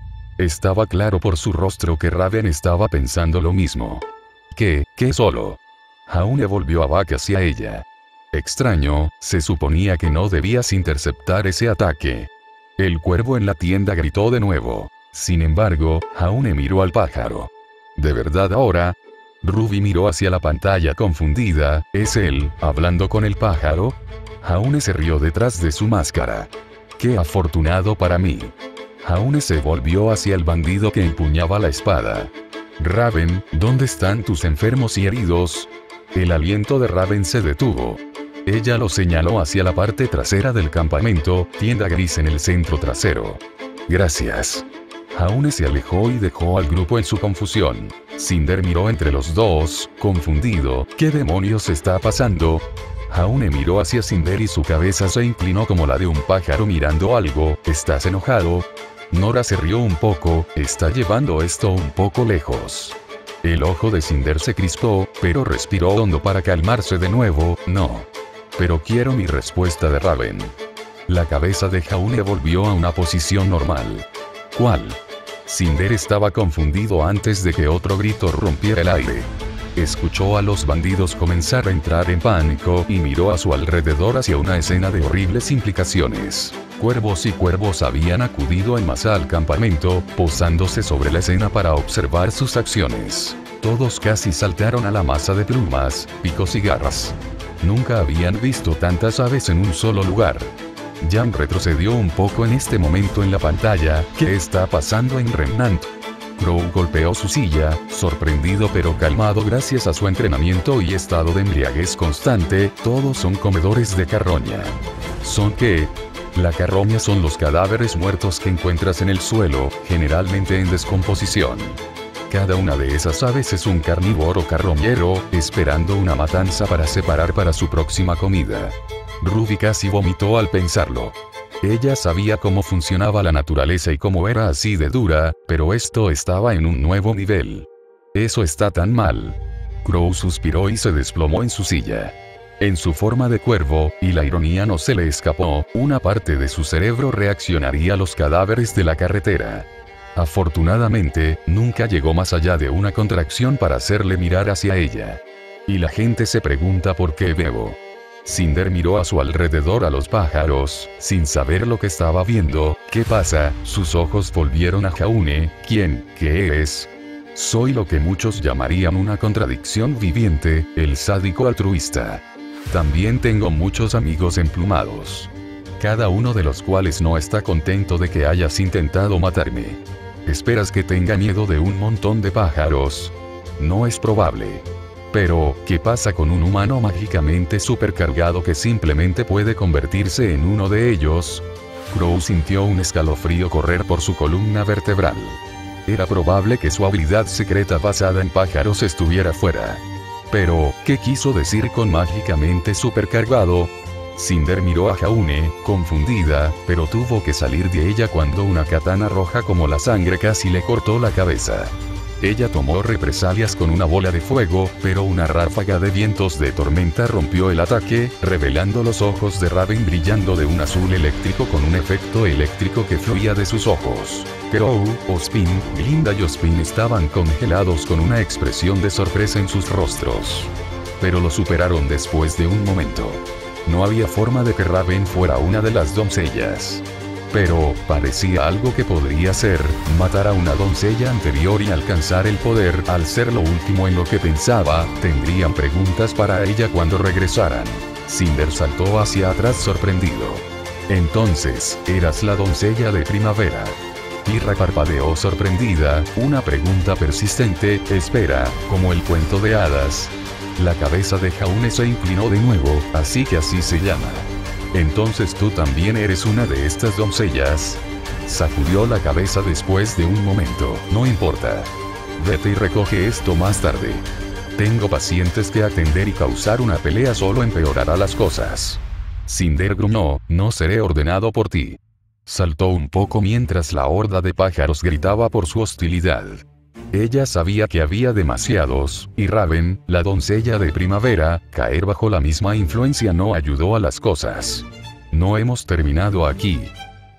Speaker 1: Estaba claro por su rostro que Raven estaba pensando lo mismo. ¿Qué? ¿Qué solo? Jaune volvió a Bak hacia ella. Extraño, se suponía que no debías interceptar ese ataque. El cuervo en la tienda gritó de nuevo. Sin embargo, Jaune miró al pájaro. ¿De verdad ahora? Ruby miró hacia la pantalla confundida. ¿Es él, hablando con el pájaro? Jaune se rió detrás de su máscara. ¡Qué afortunado para mí! Jaune se volvió hacia el bandido que empuñaba la espada. Raven, ¿dónde están tus enfermos y heridos? El aliento de Raven se detuvo. Ella lo señaló hacia la parte trasera del campamento, tienda gris en el centro trasero. Gracias. Jaune se alejó y dejó al grupo en su confusión. Cinder miró entre los dos, confundido. ¿Qué demonios está pasando? Jaune miró hacia Cinder y su cabeza se inclinó como la de un pájaro mirando algo. ¿Estás enojado? Nora se rió un poco. Está llevando esto un poco lejos. El ojo de Cinder se crispó, pero respiró hondo para calmarse de nuevo. No. Pero quiero mi respuesta de Raven. La cabeza de Jaune volvió a una posición normal. ¿Cuál? Cinder estaba confundido antes de que otro grito rompiera el aire. Escuchó a los bandidos comenzar a entrar en pánico y miró a su alrededor hacia una escena de horribles implicaciones. Cuervos y cuervos habían acudido en masa al campamento, posándose sobre la escena para observar sus acciones. Todos casi saltaron a la masa de plumas, picos y garras. Nunca habían visto tantas aves en un solo lugar. Jan retrocedió un poco en este momento en la pantalla. ¿Qué está pasando en Remnant? Crow golpeó su silla, sorprendido pero calmado gracias a su entrenamiento y estado de embriaguez constante. Todos son comedores de carroña. ¿Son qué? La carroña son los cadáveres muertos que encuentras en el suelo, generalmente en descomposición. Cada una de esas aves es un carnívoro carroñero, esperando una matanza para separar para su próxima comida. Ruby casi vomitó al pensarlo. Ella sabía cómo funcionaba la naturaleza y cómo era así de dura, pero esto estaba en un nuevo nivel. Eso está tan mal. Crow suspiró y se desplomó en su silla. En su forma de cuervo, y la ironía no se le escapó, una parte de su cerebro reaccionaría a los cadáveres de la carretera. Afortunadamente, nunca llegó más allá de una contracción para hacerle mirar hacia ella. Y la gente se pregunta por qué bebo. Cinder miró a su alrededor a los pájaros, sin saber lo que estaba viendo. ¿Qué pasa? Sus ojos volvieron a Jaune. ¿Quién? ¿Qué es? Soy lo que muchos llamarían una contradicción viviente, el sádico altruista. También tengo muchos amigos emplumados. Cada uno de los cuales no está contento de que hayas intentado matarme. ¿Esperas que tenga miedo de un montón de pájaros? No es probable. Pero, ¿qué pasa con un humano mágicamente supercargado que simplemente puede convertirse en uno de ellos? Crow sintió un escalofrío correr por su columna vertebral. Era probable que su habilidad secreta basada en pájaros estuviera fuera. Pero, ¿qué quiso decir con mágicamente supercargado? Cinder miró a Jaune, confundida, pero tuvo que salir de ella cuando una katana roja como la sangre casi le cortó la cabeza. Ella tomó represalias con una bola de fuego, pero una ráfaga de vientos de tormenta rompió el ataque, revelando los ojos de Raven brillando de un azul eléctrico con un efecto eléctrico que fluía de sus ojos. Crow, Ozpin, Glinda y Ozpin estaban congelados con una expresión de sorpresa en sus rostros. Pero lo superaron después de un momento. No había forma de que Raven fuera una de las doncellas. Pero, parecía algo que podría ser, matar a una doncella anterior y alcanzar el poder. Al ser lo último en lo que pensaba, tendrían preguntas para ella cuando regresaran. Cinder saltó hacia atrás sorprendido. Entonces, eras la doncella de primavera. Tira parpadeó sorprendida, una pregunta persistente. Espera, como el cuento de hadas. La cabeza de Jaune se inclinó de nuevo, así que así se llama. Entonces tú también eres una de estas doncellas. Sacudió la cabeza después de un momento. No importa. Vete y recoge esto más tarde. Tengo pacientes que atender y causar una pelea solo empeorará las cosas. Cinder gruñó, no seré ordenado por ti. Saltó un poco mientras la horda de pájaros gritaba por su hostilidad. Ella sabía que había demasiados, y Raven, la doncella de primavera, caer bajo la misma influencia no ayudó a las cosas. No hemos terminado aquí.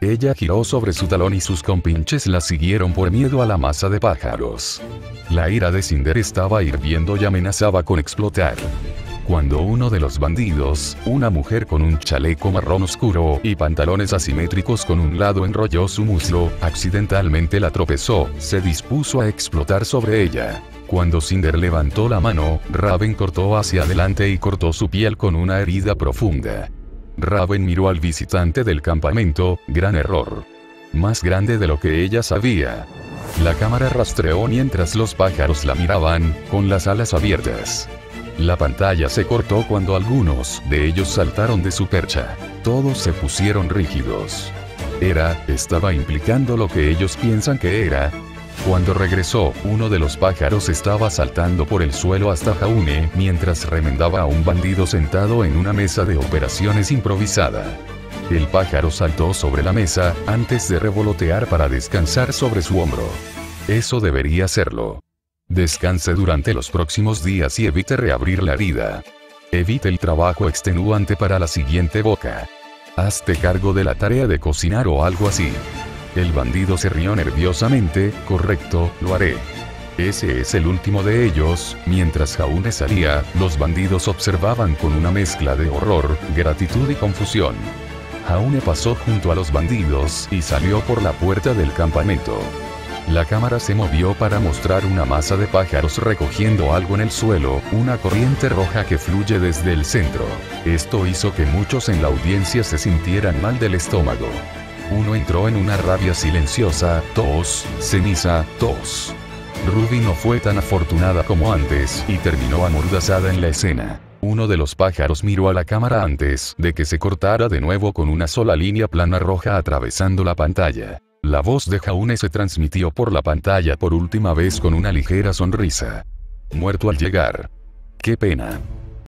Speaker 1: Ella giró sobre su talón y sus compinches la siguieron por miedo a la masa de pájaros. La ira de Cinder estaba hirviendo y amenazaba con explotar. Cuando uno de los bandidos, una mujer con un chaleco marrón oscuro y pantalones asimétricos con un lado enrolló su muslo, accidentalmente la tropezó, se dispuso a explotar sobre ella. Cuando Cinder levantó la mano, Raven cortó hacia adelante y cortó su piel con una herida profunda. Raven miró al visitante del campamento, gran error. Más grande de lo que ella sabía. La cámara rastreó mientras los pájaros la miraban, con las alas abiertas. La pantalla se cortó cuando algunos de ellos saltaron de su percha. Todos se pusieron rígidos. Era, estaba implicando lo que ellos piensan que era. Cuando regresó, uno de los pájaros estaba saltando por el suelo hasta Jaune mientras remendaba a un bandido sentado en una mesa de operaciones improvisada. El pájaro saltó sobre la mesa, antes de revolotear para descansar sobre su hombro. Eso debería hacerlo. Descanse durante los próximos días y evite reabrir la herida. Evite el trabajo extenuante para la siguiente boca. Hazte cargo de la tarea de cocinar o algo así. El bandido se rió nerviosamente, correcto, lo haré. Ese es el último de ellos. Mientras Jaune salía, los bandidos observaban con una mezcla de horror, gratitud y confusión. Jaune pasó junto a los bandidos y salió por la puerta del campamento. La cámara se movió para mostrar una masa de pájaros recogiendo algo en el suelo, una corriente roja que fluye desde el centro. Esto hizo que muchos en la audiencia se sintieran mal del estómago. Uno entró en una rabia silenciosa, tos, ceniza, tos. Ruby no fue tan afortunada como antes, y terminó amordazada en la escena. Uno de los pájaros miró a la cámara antes de que se cortara de nuevo con una sola línea plana roja atravesando la pantalla. La voz de Jaune se transmitió por la pantalla por última vez con una ligera sonrisa. Muerto al llegar. ¡Qué pena!